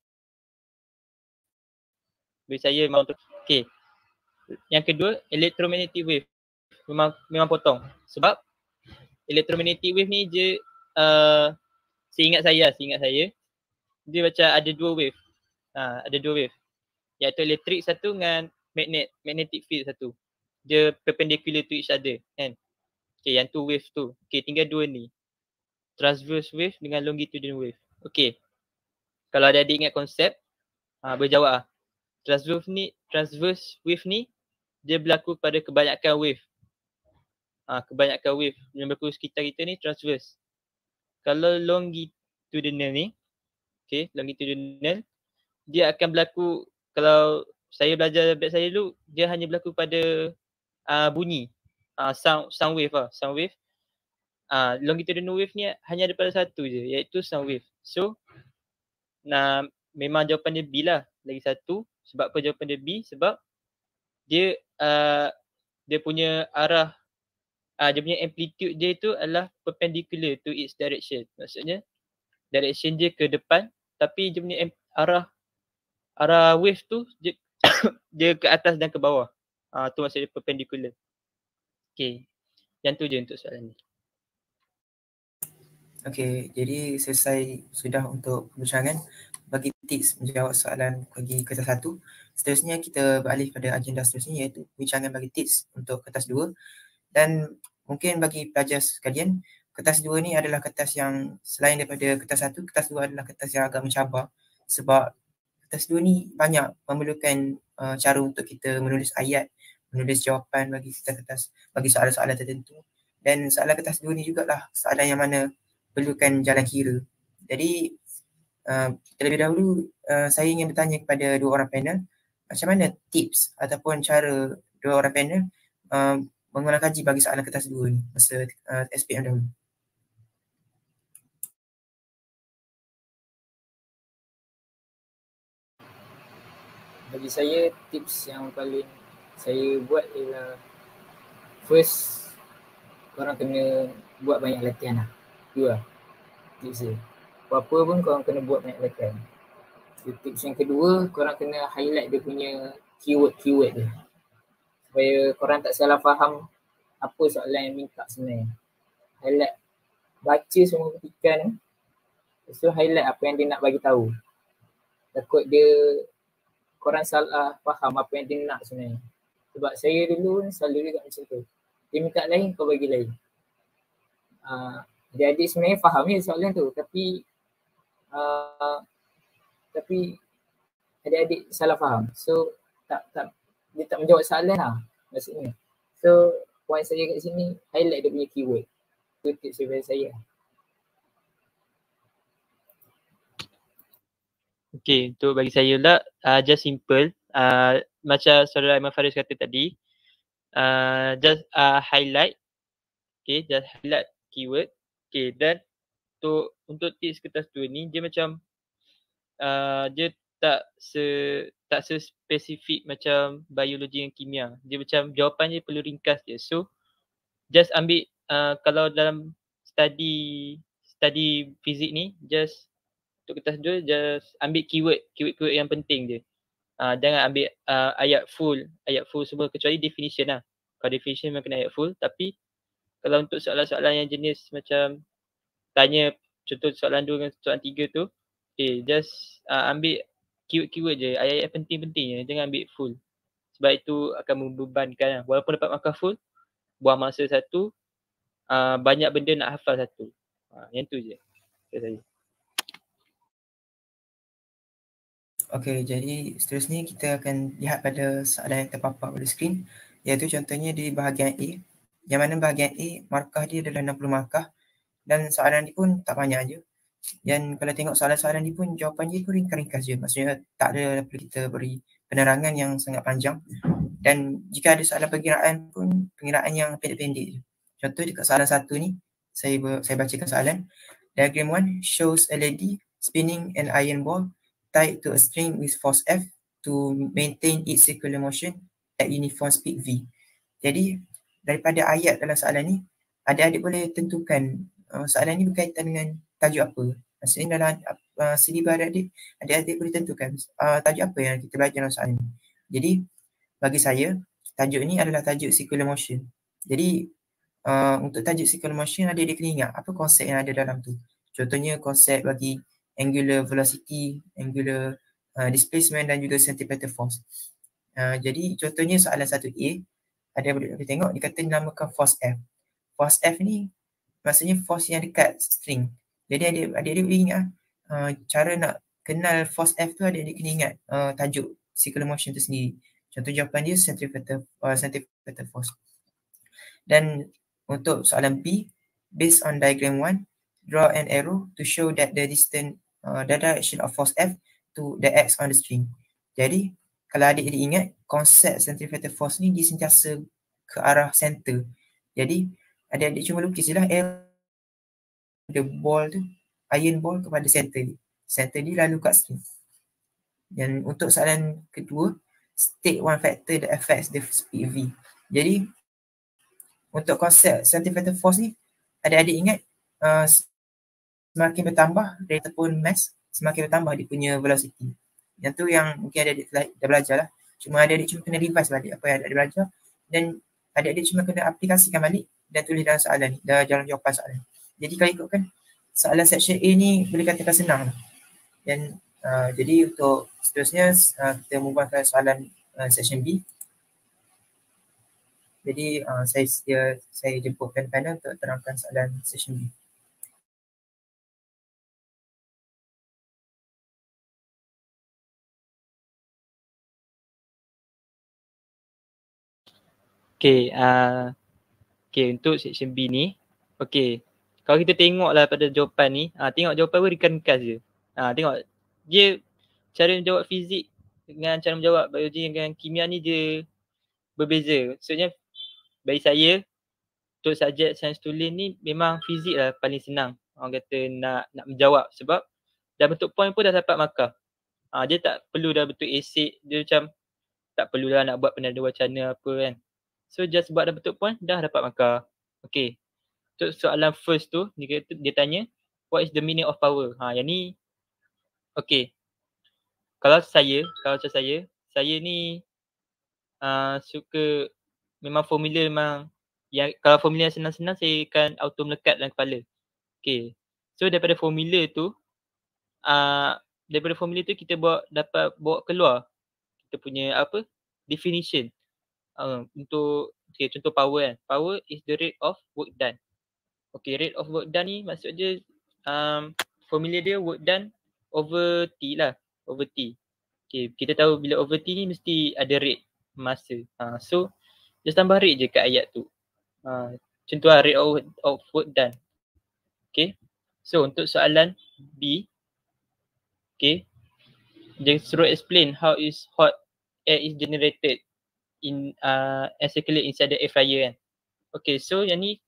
bagi saya memang untuk, okay. Yang kedua, electromagnetic wave. Memang memang potong. Sebab electromagnetic wave ni je, uh, seingat saya, seingat saya, dia macam ada dua wave. Ha, ada dua wave. Iaitu elektrik satu dengan magnet, magnetic field satu. Dia perpendicular to each other kan. Okay, yang tu wave tu. Okay, tinggal dua ni. Transverse wave dengan longitudinal wave. Okay. Kalau ada adik ingat konsep, ha, boleh jawab lah. Transverse ni, transverse wave ni, dia berlaku pada kebanyakan wave. Ha, kebanyakan wave yang berlaku sekitar kita ni transverse. Kalau longitudinal ni, okay, longitudinal, dia akan berlaku, kalau saya belajar batch saya dulu, dia hanya berlaku pada uh, bunyi. Uh, sound, sound wave lah, sound wave. Uh, longitudinal wave ni hanya ada pada satu je, iaitu sound wave. So, nah, memang jawapan dia B lah, lagi satu. Sebab apa jawapan dia B? Sebab dia uh, dia punya arah, uh, dia punya amplitude dia tu adalah perpendicular to its direction. Maksudnya, direction dia ke depan, tapi dia punya arah arah wave tu dia, dia ke atas dan ke bawah. Ah, tu maksudnya perpendicular. Okay. Yang tu je untuk soalan ni. Okay, jadi selesai sudah untuk perbincangan bagi tips menjawab soalan bagi kertas satu. Seterusnya kita beralih pada agenda seterusnya, iaitu perbincangan bagi tips untuk kertas dua. Dan mungkin bagi pelajar sekalian, kertas dua ni adalah kertas yang selain daripada kertas satu, kertas dua adalah kertas yang agak mencabar. Sebab kertas dua ni banyak memerlukan uh, cara untuk kita menulis ayat, menulis jawapan bagi kertas, bagi soalan-soalan tertentu. Dan soalan kertas dua ni jugalah soalan yang mana perlukan jalan kira. Jadi uh, terlebih dahulu uh, saya ingin bertanya kepada dua orang panel, macam mana tips ataupun cara dua orang panel uh, mengulang kaji bagi soalan kertas dua ni masa uh, S P M dahulu. bagi saya tips yang paling saya buat ialah first korang kena buat banyak latihan lah. Dua tips dia. Apa-apa pun korang kena buat banyak latihan. Tips yang kedua, korang kena highlight dia punya keyword-keyword dia. Supaya korang tak salah faham apa soalan yang minta sebenarnya. Highlight, baca semua petikan, lepas tu highlight apa yang dia nak bagi tahu. Takut dia korang salah faham apa yang dia nak sebenarnya. Sebab saya dulu selalu juga macam tu. Dia minta lain, kau bagi lain. Uh, adik-adik sebenarnya faham je soalan tu, tapi uh, tapi adik-adik salah faham. So tak tak dia tak menjawab soalan lah maksudnya. So point saya kat sini, highlight dia punya keyword. Itu tips daripada saya. Okay, untuk bagi saya pula, uh, just simple. Uh, macam saudara Aiman Faris kata tadi, uh, just uh, highlight. Okay, just highlight keyword. Okay, dan untuk, untuk tips kertas dua ni, dia macam, uh, dia tak se tak se-spesifik macam biologi dan kimia. Dia macam jawapan dia perlu ringkas je. So, just ambil, uh, kalau dalam study study fizik ni, just untuk kertas dua, just ambil keyword, keyword-keyword yang penting je. Uh, jangan ambil uh, ayat full, ayat full semua kecuali definition lah. Kalau definition memang kena ayat full, tapi kalau untuk soalan-soalan yang jenis macam tanya contoh soalan dua dengan soalan tiga tu, okay, just uh, ambil keyword-keyword je, ayat-ayat penting-penting je, jangan ambil full. Sebab itu akan membebankan lah. Walaupun dapat markah full, buang masa satu, uh, banyak benda nak hafal satu. Uh, yang tu je dari saya. Okey, jadi seterusnya kita akan lihat pada soalan yang terpapar pada skrin, iaitu contohnya di bahagian A, yang mana bahagian A markah dia adalah enam puluh markah dan soalan ni pun tak banyak je. Dan kalau tengok soalan-soalan ni pun jawapan dia pun ringkas-ringkas je, maksudnya tak ada perlu kita beri penerangan yang sangat panjang. Dan jika ada soalan pengiraan pun pengiraan yang pendek-pendek je. Contoh dekat soalan satu ni, saya saya bacakan soalan. Diagram one shows a lady spinning an iron ball tied to a string with force F to maintain its circular motion at uniform speed V. Jadi daripada ayat dalam soalan ni, adik-adik boleh tentukan uh, soalan ni berkaitan dengan tajuk apa. Maksudnya dalam uh, silibus adik-adik, adik-adik boleh tentukan uh, tajuk apa yang kita belajar dalam soalan ni. Jadi bagi saya, tajuk ni adalah tajuk circular motion. Jadi uh, untuk tajuk circular motion, adik-adik kena ingat apa konsep yang ada dalam tu. Contohnya konsep bagi angular velocity, angular uh, displacement dan juga centripetal force. Uh, jadi contohnya soalan satu A, ada boleh tengok dia kata namakan force F. Force F ni maksudnya force yang dekat string. Jadi adik-adik boleh ingat uh, cara nak kenal force F tu, adik-adik kena ingat uh, tajuk circular motion tu sendiri. Contoh jawapan dia centripetal, uh, centripetal force. Dan untuk soalan B, based on diagram one, draw an arrow to show that the distance, uh, the direction of force F to the X on the string. Jadi, kalau adik-adik ingat, konsep centripetal force ni dia sentiasa ke arah center. Jadi, adik-adik cuma lukis je lah arrow the ball tu, iron ball kepada center ni. Center ni lalu kat string. Dan untuk soalan kedua, state one factor that affects the speed V. Jadi, untuk konsep centripetal force ni, adik-adik ingat, uh, semakin bertambah rate ataupun mass, semakin bertambah dia punya velocity. Yang tu yang mungkin adik-adik dah belajar lah. Cuma adik-adik cuma kena revise balik apa yang adik-adik belajar. Dan adik-adik cuma kena aplikasikan balik dan tulis dalam soalan ni, dalam jalan jawapan soalan. Jadi kalau ikutkan, soalan section A ni boleh katakan senang lah. Dan uh, jadi untuk seterusnya, uh, kita move on ke soalan uh, section B. Jadi uh, saya saya, saya jemputkan panel untuk terangkan soalan section B. Okay, uh, okay, untuk section B ni, okay, kalau kita tengoklah pada jawapan ni, uh, tengok jawapan pun ringkas je. Uh, tengok, dia cara menjawab fizik dengan cara menjawab biologi dengan kimia ni dia berbeza. Maksudnya, bagi saya, untuk subjek sains tulis ni memang fizik lah paling senang. Orang kata nak nak menjawab sebab dah bentuk point pun dah dapat markah. Ha, dia tak perlu dah betul acid, dia macam tak perlulah nak buat penanda wacana apa kan. So just buat dah betul point, dah dapat markah. Okay. So soalan first tu, dia, kata, dia tanya, what is the meaning of power? Ha, yang ni, okay. Kalau saya, kalau macam saya, saya ni uh, suka, memang formula memang, yang, kalau formula yang senang-senang saya akan auto melekat dalam kepala. Okay. So daripada formula tu, uh, daripada formula tu kita bawa, dapat bawa keluar kita punya apa, definition. Uh, untuk, okay, contoh power kan. Power is the rate of work done. Okay, rate of work done ni maksud dia, um, formula dia work done over T lah. Over T. Okay, kita tahu bila over T ni mesti ada rate masa. Uh, so, just tambah rate je kat ayat tu. Uh, contoh lah, rate of, of work done. Okay. So, untuk soalan B. Okay. Dia suruh explain how is hot air is generated in uh, and circulate inside the air fryer kan. Okay, so yang ni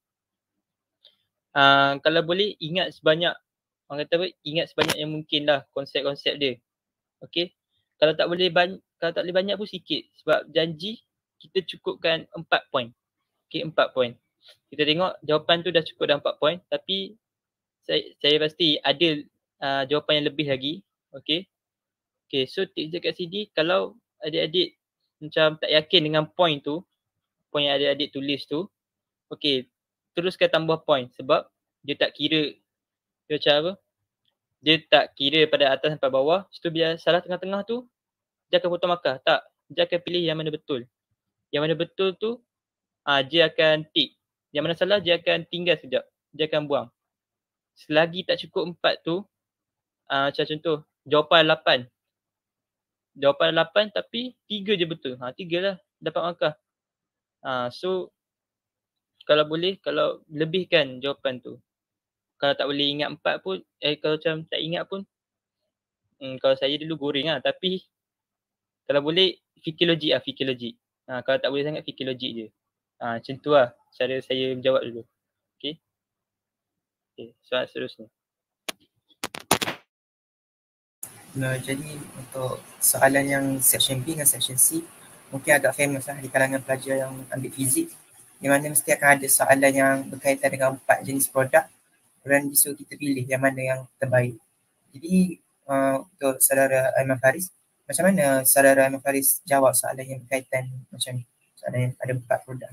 uh, kalau boleh ingat sebanyak, orang kata apa, ingat sebanyak yang mungkin lah konsep-konsep dia. Okay, kalau tak boleh banyak, kalau tak boleh banyak pun sikit, sebab janji kita cukupkan empat point. Okay, empat point. Kita tengok jawapan tu dah cukup dah empat point, tapi saya, saya pasti ada uh, jawapan yang lebih lagi. Okay. Okay, so tips dekat sini, kalau adik-adik macam tak yakin dengan point tu, point yang adik-adik tulis tu, okay, teruskan tambah point sebab dia tak kira, dia macam apa, dia tak kira pada atas sampai bawah. Lepas tu bila salah tengah-tengah tu, dia akan potong markah. Tak, dia akan pilih yang mana betul. Yang mana betul tu, ah, dia akan tick. Yang mana salah, dia akan tinggal sekejap. Dia akan buang. Selagi tak cukup empat tu, ah, macam contoh, jawapan lapan. Jawapan lapan tapi tiga je betul. Ha, tiga lah dapat markah. Ha, so, kalau boleh, kalau lebihkan jawapan tu. Kalau tak boleh ingat empat pun, eh kalau macam tak ingat pun, hmm, kalau saya dulu goreng lah. Tapi, kalau boleh, fikir logik lah, fikir logik. Ha, kalau tak boleh sangat, fikir logik je. Ha, macam tu lah cara saya menjawab dulu. Okay. Okay, soalan seterusnya. Nah, jadi untuk soalan yang section B dengan section C mungkin agak famous lah di kalangan pelajar yang ambil fizik, di mana mesti akan ada soalan yang berkaitan dengan empat jenis produk dan disuruh kita pilih yang mana yang terbaik. Jadi uh, untuk saudara Aiman Faris, macam mana saudara Aiman Faris jawab soalan yang berkaitan macam ni, soalan yang ada empat produk?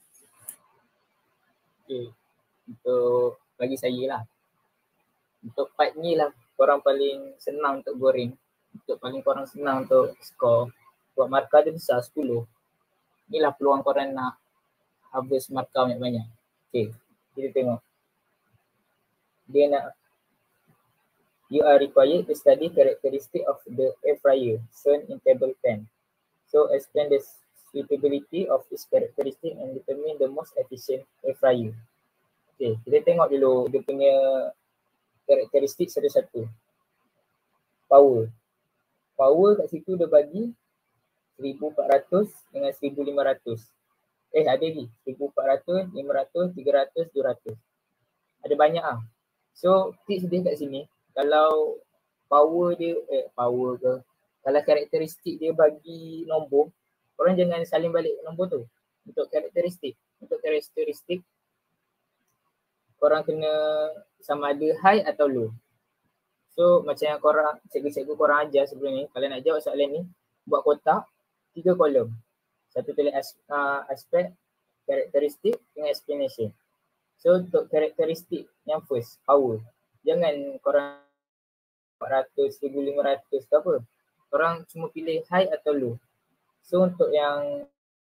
Okay, untuk bagi saya lah, untuk part ni lah korang paling senang untuk goreng, untuk paling korang senang untuk skor, buat markah dia besar sepuluh. Inilah peluang korang nak harvest markah banyak-banyak. Okay, kita tengok. Dia nak, you are required to study characteristic of the air fryer shown in table ten. So explain the suitability of its characteristic and determine the most efficient air fryer. Okay, kita tengok dulu dia punya karakteristik satu-satu. Power. Power kat situ dia bagi seribu empat ratus dengan seribu lima ratus. Eh ada lagi. seribu empat ratus, lima ratus, tiga ratus, dua ratus. Ada banyak ah. So tips dia kat sini, kalau power dia, eh power ke, kalau karakteristik dia bagi nombor, korang jangan salin balik nombor tu. Untuk karakteristik. Untuk karakteristik, korang kena sama ada high atau low. So macam yang korang, cikgu-cikgu korang ajar sebelum ni, kalau nak jawab soalan ni, buat kotak, tiga kolom. Satu tulis as, uh, aspek, karakteristik dengan explanation. So untuk karakteristik yang first, power. Jangan korang empat ratus, seribu lima ratus ke apa. Korang cuma pilih high atau low. So untuk yang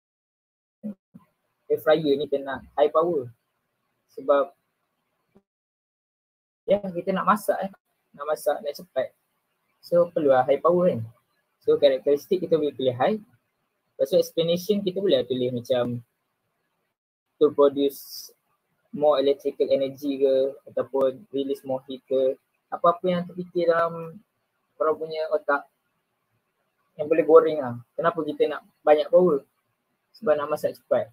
air fryer ni kena high power. Sebab ya kita nak masak eh. Nak masak, nak cepat. So perlu lah high power kan. So karakteristik kita boleh pilih high. Lepas tu explanation kita boleh tulis macam to produce more electrical energy ke ataupun release more heat ke. Apa-apa yang terfikir dalam korang punya otak yang boleh goreng lah. Kenapa kita nak banyak power? Sebab nak masak cepat.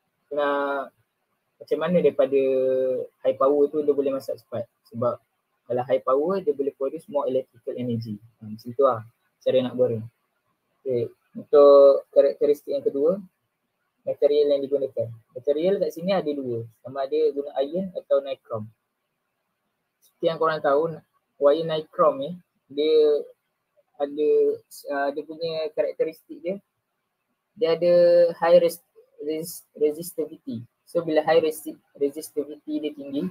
Nak macam mana daripada high power tu dia boleh masak cepat. Sebab Kalau high power dia boleh produce more electrical energy. Ha, macam tu lah cara nak boring. Okay. Untuk karakteristik yang kedua, material yang digunakan. Material kat sini ada dua, sama ada guna iron atau nichrome. Seperti yang korang tahu, wire nichrome ni dia ada uh, dia punya karakteristik dia, dia ada high res, res, resistivity. So bila high resi, resistivity dia tinggi,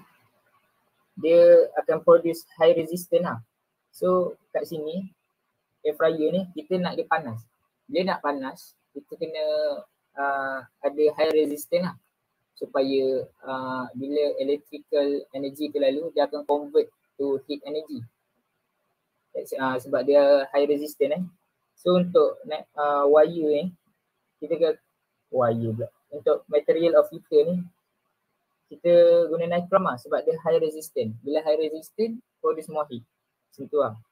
dia akan produce high resistance lah. So kat sini air fryer ni kita nak dia panas. Bila nak panas, kita kena uh, ada high resistance lah, supaya uh, bila electrical energy terlalu, dia akan convert to heat energy. Uh, sebab dia high resistance eh. So untuk uh, wire ni, kita ke wire pula. Untuk material of heater ni, kita guna nichrome lah sebab dia high resistance. Bila high resistance, produce more heat. Macam tu lah.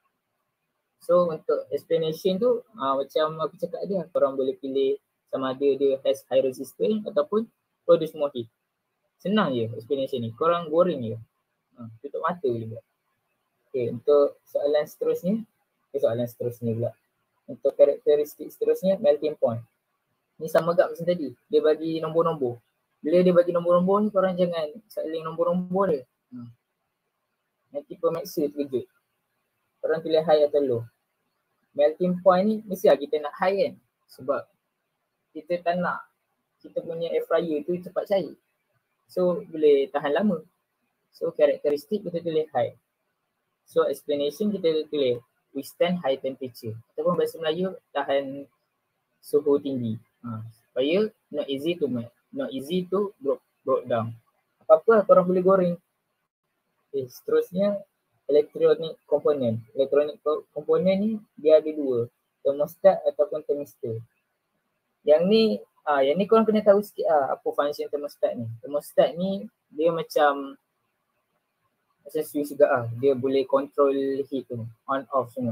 So untuk explanation tu, uh, macam aku cakap dia, korang boleh pilih sama ada dia has high resistance ataupun produce more heat. Senang je explanation ni. Korang goreng je. Uh, tutup mata je buat. Okay, untuk soalan seterusnya, okay, soalan seterusnya pula. Untuk karakteristik seterusnya, melting point. Ni sama gak macam tadi. Dia bagi nombor-nombor. Bila dia bagi nombor-nombor ni, korang jangan saling nombor-nombor dia. Hmm. Nanti pemaksa terkejut. Korang pilih high atau low. Melting point ni, mesti lah kita nak high kan. Sebab kita tak nak kita punya air fryer tu cepat cair. So, boleh tahan lama. So, karakteristik kita pilih high. So, explanation kita pilih withstand high temperature. Ataupun bahasa Melayu, tahan suhu tinggi. Ha, supaya not easy to melt, not easy to broke, broke down. Apa-apa korang boleh goreng. Okay, seterusnya electronic component. Electronic component ni dia ada dua, thermostat ataupun thermistor. Yang ni, ah, yang ni korang kena tahu sikit ah, apa function thermostat ni. Thermostat ni dia macam macam switch juga ah. Dia boleh control heat tu, on off semua.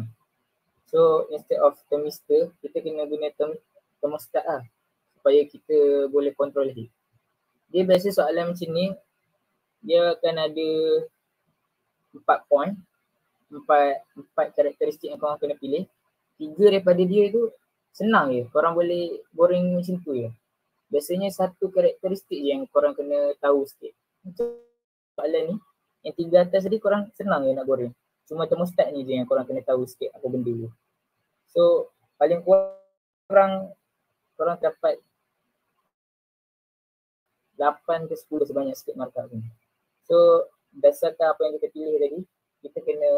So instead of thermistor, kita kena guna term, thermostat lah supaya kita boleh control heat. Dia biasa soalan macam ni, dia akan ada empat point, empat, empat karakteristik yang korang kena pilih. Tiga daripada dia tu senang je, korang boleh goreng macam tu je. Biasanya satu karakteristik je yang korang kena tahu sikit. Untuk soalan ni, yang tiga atas tadi korang senang je nak goreng. Cuma thermostat ni je yang korang kena tahu sikit apa benda tu. So paling kurang korang dapat lapan ke sepuluh sebanyak sikit markah tu. So berdasarkan apa yang kita pilih tadi, kita kena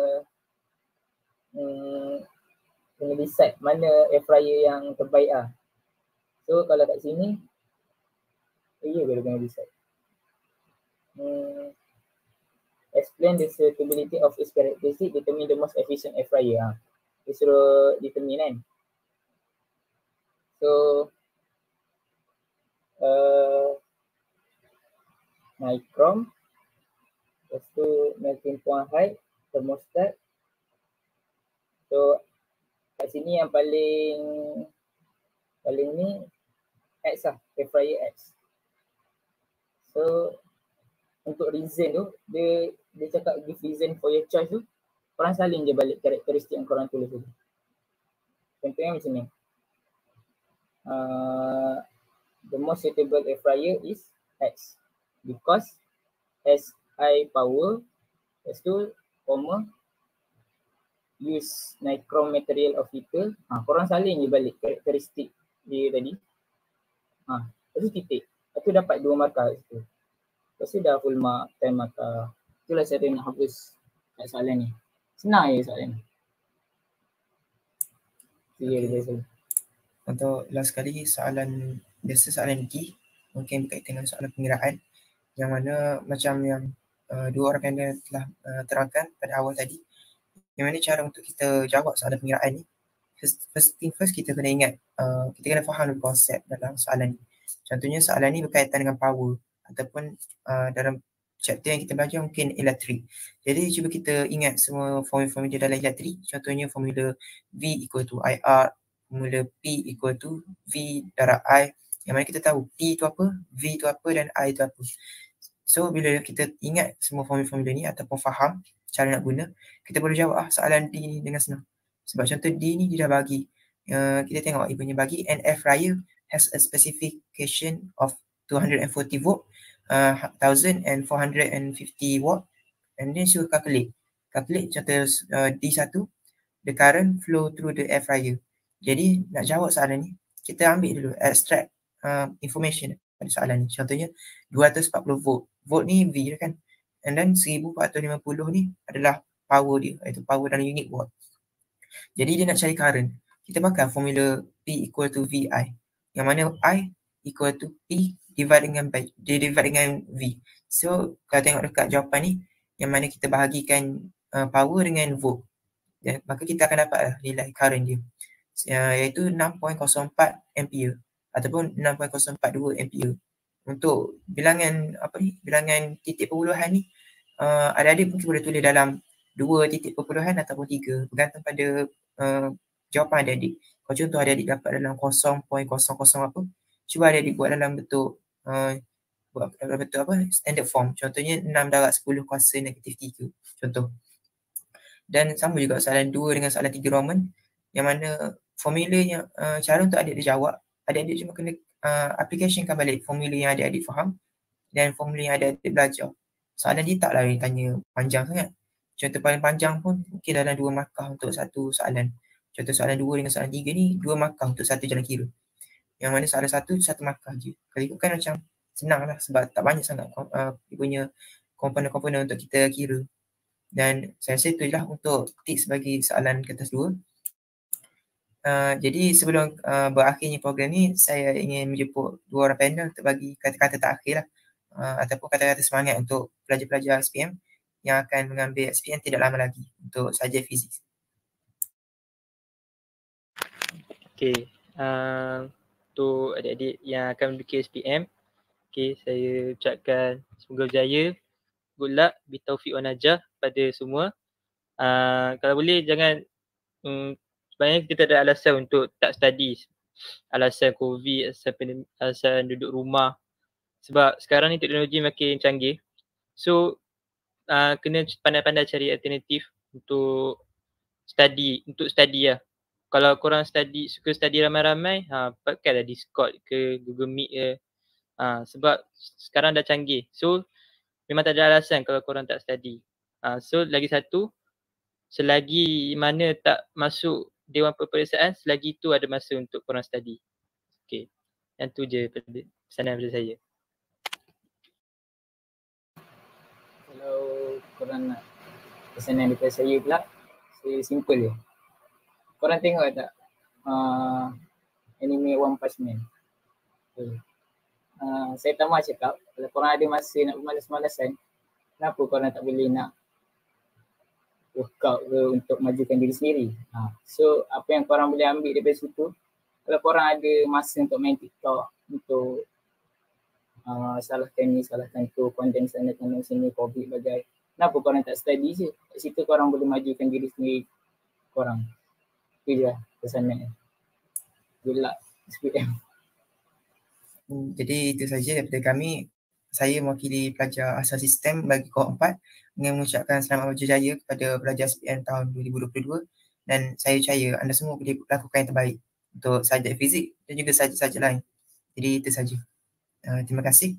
hmm, kena decide mana air fryer yang terbaik lah. So kalau kat sini, eh, ya boleh kena decide. Hmm, explain the suitability of its characteristic, determine the most efficient air fryer. Ha. Dia suruh determine kan. So uh, nichrome, lepas tu melting point height, thermostat. So kat sini yang paling paling ni X lah, air fryer X. So untuk reason tu, dia dia cakap give reason for your choice tu, korang salin je balik karakteristik yang korang tulis tu. Contohnya macam ni. Uh, the most suitable air fryer is X because has high power, lepas tu, comma, use nichrome material of heater. Ha, korang salin je balik karakteristik dia tadi. Ha, lepas tu titik. Lepas tu dapat dua markah kat situ. Lepas tu dah full mark, ten markah. Itulah cara nak hapus kat soalan ni. Senang je soalan ni. Clear dia biasa. Untuk last kali soalan, biasa soalan key, mungkin berkaitan dengan soalan pengiraan yang mana macam yang uh, dua orang panel telah uh, terangkan pada awal tadi. Yang mana cara untuk kita jawab soalan pengiraan ni, first, first thing first kita kena ingat, uh, kita kena faham konsep dalam soalan ni. Contohnya soalan ni berkaitan dengan power ataupun uh, dalam chapter yang kita belajar mungkin elektrik. Jadi cuba kita ingat semua formula-formula dalam elektrik. Contohnya formula V equal to I R, formula P equal to V darab I. Yang mana kita tahu P itu apa, V itu apa dan I itu apa. So bila kita ingat semua formula-formula ni ataupun faham, cara nak guna, kita boleh jawab ah soalan D ni dengan senang. Sebab contoh D ni dia dah bagi, uh, kita tengok ibunya bagi N F raya has a specification of two hundred forty volt, uh, one thousand four hundred fifty watt, and then suruh calculate. Calculate contoh uh, D one, the current flow through the F raya. Jadi nak jawab soalan ni, kita ambil dulu extract uh, information pada soalan ni. Contohnya dua ratus empat puluh volt. Volt ni V kan. And then seribu empat ratus lima puluh ni adalah power dia, iaitu power dalam unit watt. Jadi dia nak cari current. Kita pakai formula P equal to V I. Yang mana I equal to P divide dengan by, dia divide dengan V. So kalau tengok dekat jawapan ni, yang mana kita bahagikan uh, power dengan volt. Ya, maka kita akan dapat lah nilai current dia. Uh, iaitu enam perpuluhan kosong empat ampere ataupun enam perpuluhan kosong empat dua ampere. Untuk bilangan apa ni, bilangan titik perpuluhan ni, uh, adik-adik mungkin boleh tulis dalam dua titik perpuluhan ataupun tiga, bergantung pada uh, jawapan adik-adik. Kalau contoh adik-adik dapat dalam kosong perpuluhan kosong kosong apa, cuba adik-adik buat dalam bentuk uh, buat dalam bentuk apa, standard form. Contohnya enam darab sepuluh kuasa negatif tiga, contoh. Dan sama juga soalan dua dengan soalan tiga Roman, yang mana formulanya, uh, cara untuk adik-adik jawab, adik-adik cuma kena Uh, applicationkan balik formula yang adik-adik faham dan formula yang adik-adik belajar. Soalan dia taklah dia tanya panjang sangat. Contoh paling panjang pun mungkin dalam dua markah untuk satu soalan. Contoh soalan dua dengan soalan tiga ni dua markah untuk satu jalan kira. Yang mana soalan satu satu markah je. Kalau ikutkan macam senang lah sebab tak banyak sangat uh, punya komponen-komponen untuk kita kira. Dan saya rasa itulah untuk tips bagi soalan kertas dua. Uh, jadi sebelum uh, berakhirnya program ni, saya ingin menjemput dua orang panel untuk bagi kata-kata terakhir lah, uh, ataupun kata-kata semangat untuk pelajar-pelajar S P M yang akan mengambil S P M tidak lama lagi untuk subjek fizik. Okay, uh, untuk adik-adik yang akan memiliki S P M, okay, saya ucapkan semoga berjaya, good luck, bitaufiq wa najah pada semua. Uh, kalau boleh jangan um, sebenarnya kita tak ada alasan untuk tak study. Alasan COVID, alasan, pandem, alasan duduk rumah. Sebab sekarang ni teknologi makin canggih. So, uh, kena pandai-pandai cari alternatif untuk study, untuk study lah. Kalau korang study, suka study ramai-ramai, ha, pakailah Discord ke, Google Meet ke. Ha, sebab sekarang dah canggih. So, memang tak ada alasan kalau korang tak study. Ha, so, lagi satu, selagi mana tak masuk Dewan Peperiksaan, selagi itu ada masa untuk korang study. Okay. Yang tu je pesanan daripada saya. Kalau korang nak pesanan daripada saya pula, saya simple je. Korang tengok tak uh, anime One Punch Man? Okay. Uh, saya tak mahu cakap, kalau korang ada masa nak bermalas-malasan, kenapa korang tak boleh nak workout ke untuk majukan diri sendiri. Ha. So apa yang korang boleh ambil daripada situ, kalau korang ada masa untuk main TikTok, untuk uh, salahkan ni, salahkan tu, condemn sana, condemn sini, COVID bagai, kenapa korang tak study je? Kat situ korang boleh majukan diri sendiri korang. Itu je lah pesanan. Good luck S P M. Hmm, jadi itu saja daripada kami. Saya mewakili pelajar asal sistem bagi kohort empat dengan mengucapkan selamat berjaya kepada pelajar S P M tahun dua ribu dua puluh dua, dan saya percaya anda semua boleh lakukan yang terbaik untuk subjek fizik dan juga subjek-subjek lain. Jadi itu saja. Uh, terima kasih.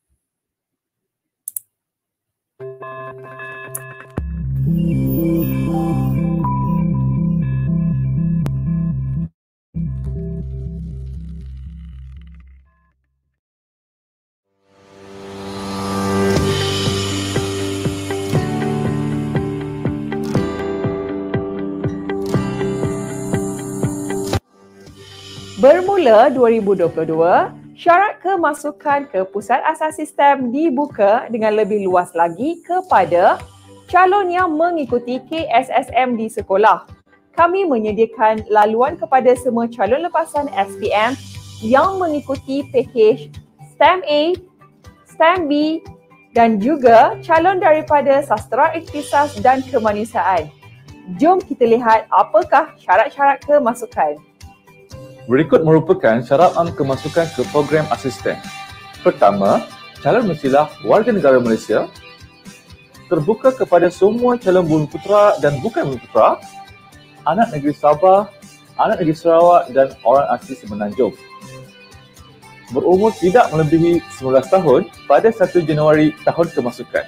Bermula dua ribu dua puluh dua, syarat kemasukan ke Pusat Asas Sistem dibuka dengan lebih luas lagi kepada calon yang mengikuti K S S M di sekolah. Kami menyediakan laluan kepada semua calon lepasan S P M yang mengikuti pakej S T E M A, S T E M B dan juga calon daripada Sastera Ikhtisas dan Kemanusiaan. Jom kita lihat apakah syarat-syarat kemasukan. Berikut merupakan syaratan kemasukan ke program asisten. Pertama, calon mestilah warga negara Malaysia. terbuka kepada semua calon bumi putera dan bukan bumi putera, anak negeri Sabah, anak negeri Sarawak dan orang asli Semenanjung. Berumur tidak melebihi sembilan belas tahun pada satu Januari tahun kemasukan.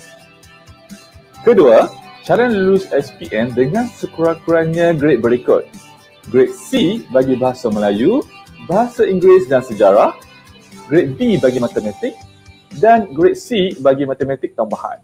Kedua, cara lulus S P M dengan sekurang-kurangnya grade berikut. Grade C bagi Bahasa Melayu, Bahasa Inggeris dan Sejarah, Grade B bagi Matematik dan Grade C bagi Matematik Tambahan.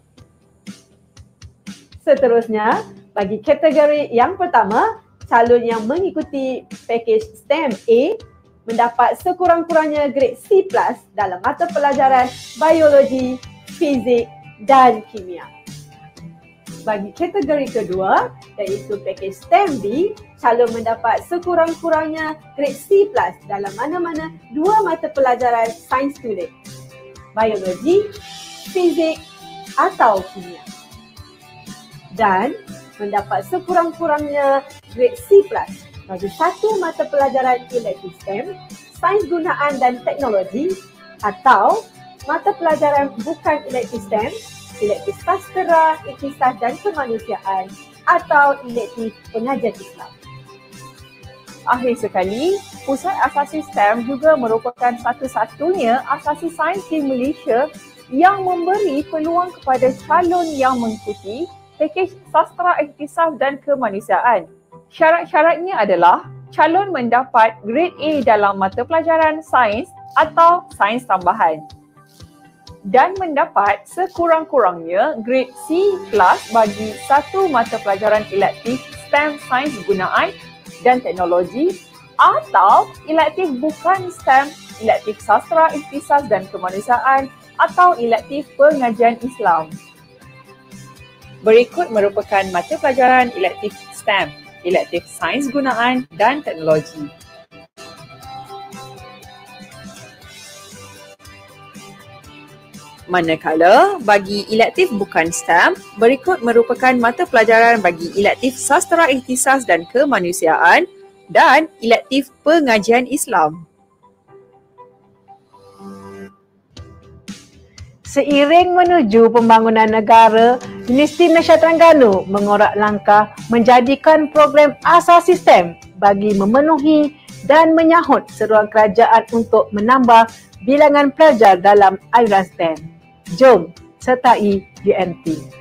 Seterusnya, bagi kategori yang pertama, calon yang mengikuti pakej STEM A mendapat sekurang-kurangnya grade C plus dalam mata pelajaran biologi, fizik dan kimia. Bagi kategori kedua, iaitu pakej STEM B, calon mendapat sekurang-kurangnya grade C plus dalam mana-mana dua mata pelajaran sains tulis, biologi, fizik atau kimia. Dan mendapat sekurang-kurangnya grade C plus bagi satu mata pelajaran elektif STEM, sains gunaan dan teknologi atau mata pelajaran bukan elektif STEM, elektif sastera, iktisad dan kemanusiaan atau elektif pengajian Islam. Akhir sekali, Pusat Asasi STEM juga merupakan satu-satunya asasi sains di Malaysia yang memberi peluang kepada calon yang mengikuti pakej sastera, iktisad dan kemanusiaan. Syarat-syaratnya adalah calon mendapat grade A dalam mata pelajaran sains atau sains tambahan dan mendapat sekurang-kurangnya grade C plus bagi satu mata pelajaran elektif STEM sains gunaan dan teknologi atau elektif bukan STEM, elektif sastera, iktisad dan kemanusiaan atau elektif pengajian Islam. Berikut merupakan mata pelajaran elektif STEM, elektif sains gunaan dan teknologi. Manakala bagi elektif bukan STEM, berikut merupakan mata pelajaran bagi elektif sastera, iktisad dan kemanusiaan dan elektif pengajian Islam. Seiring menuju pembangunan negara, Universiti Malaysia Terengganu mengorak langkah menjadikan program asas sistem bagi memenuhi dan menyahut seruan kerajaan untuk menambah bilangan pelajar dalam aliran STEM. Jom sertai U M T.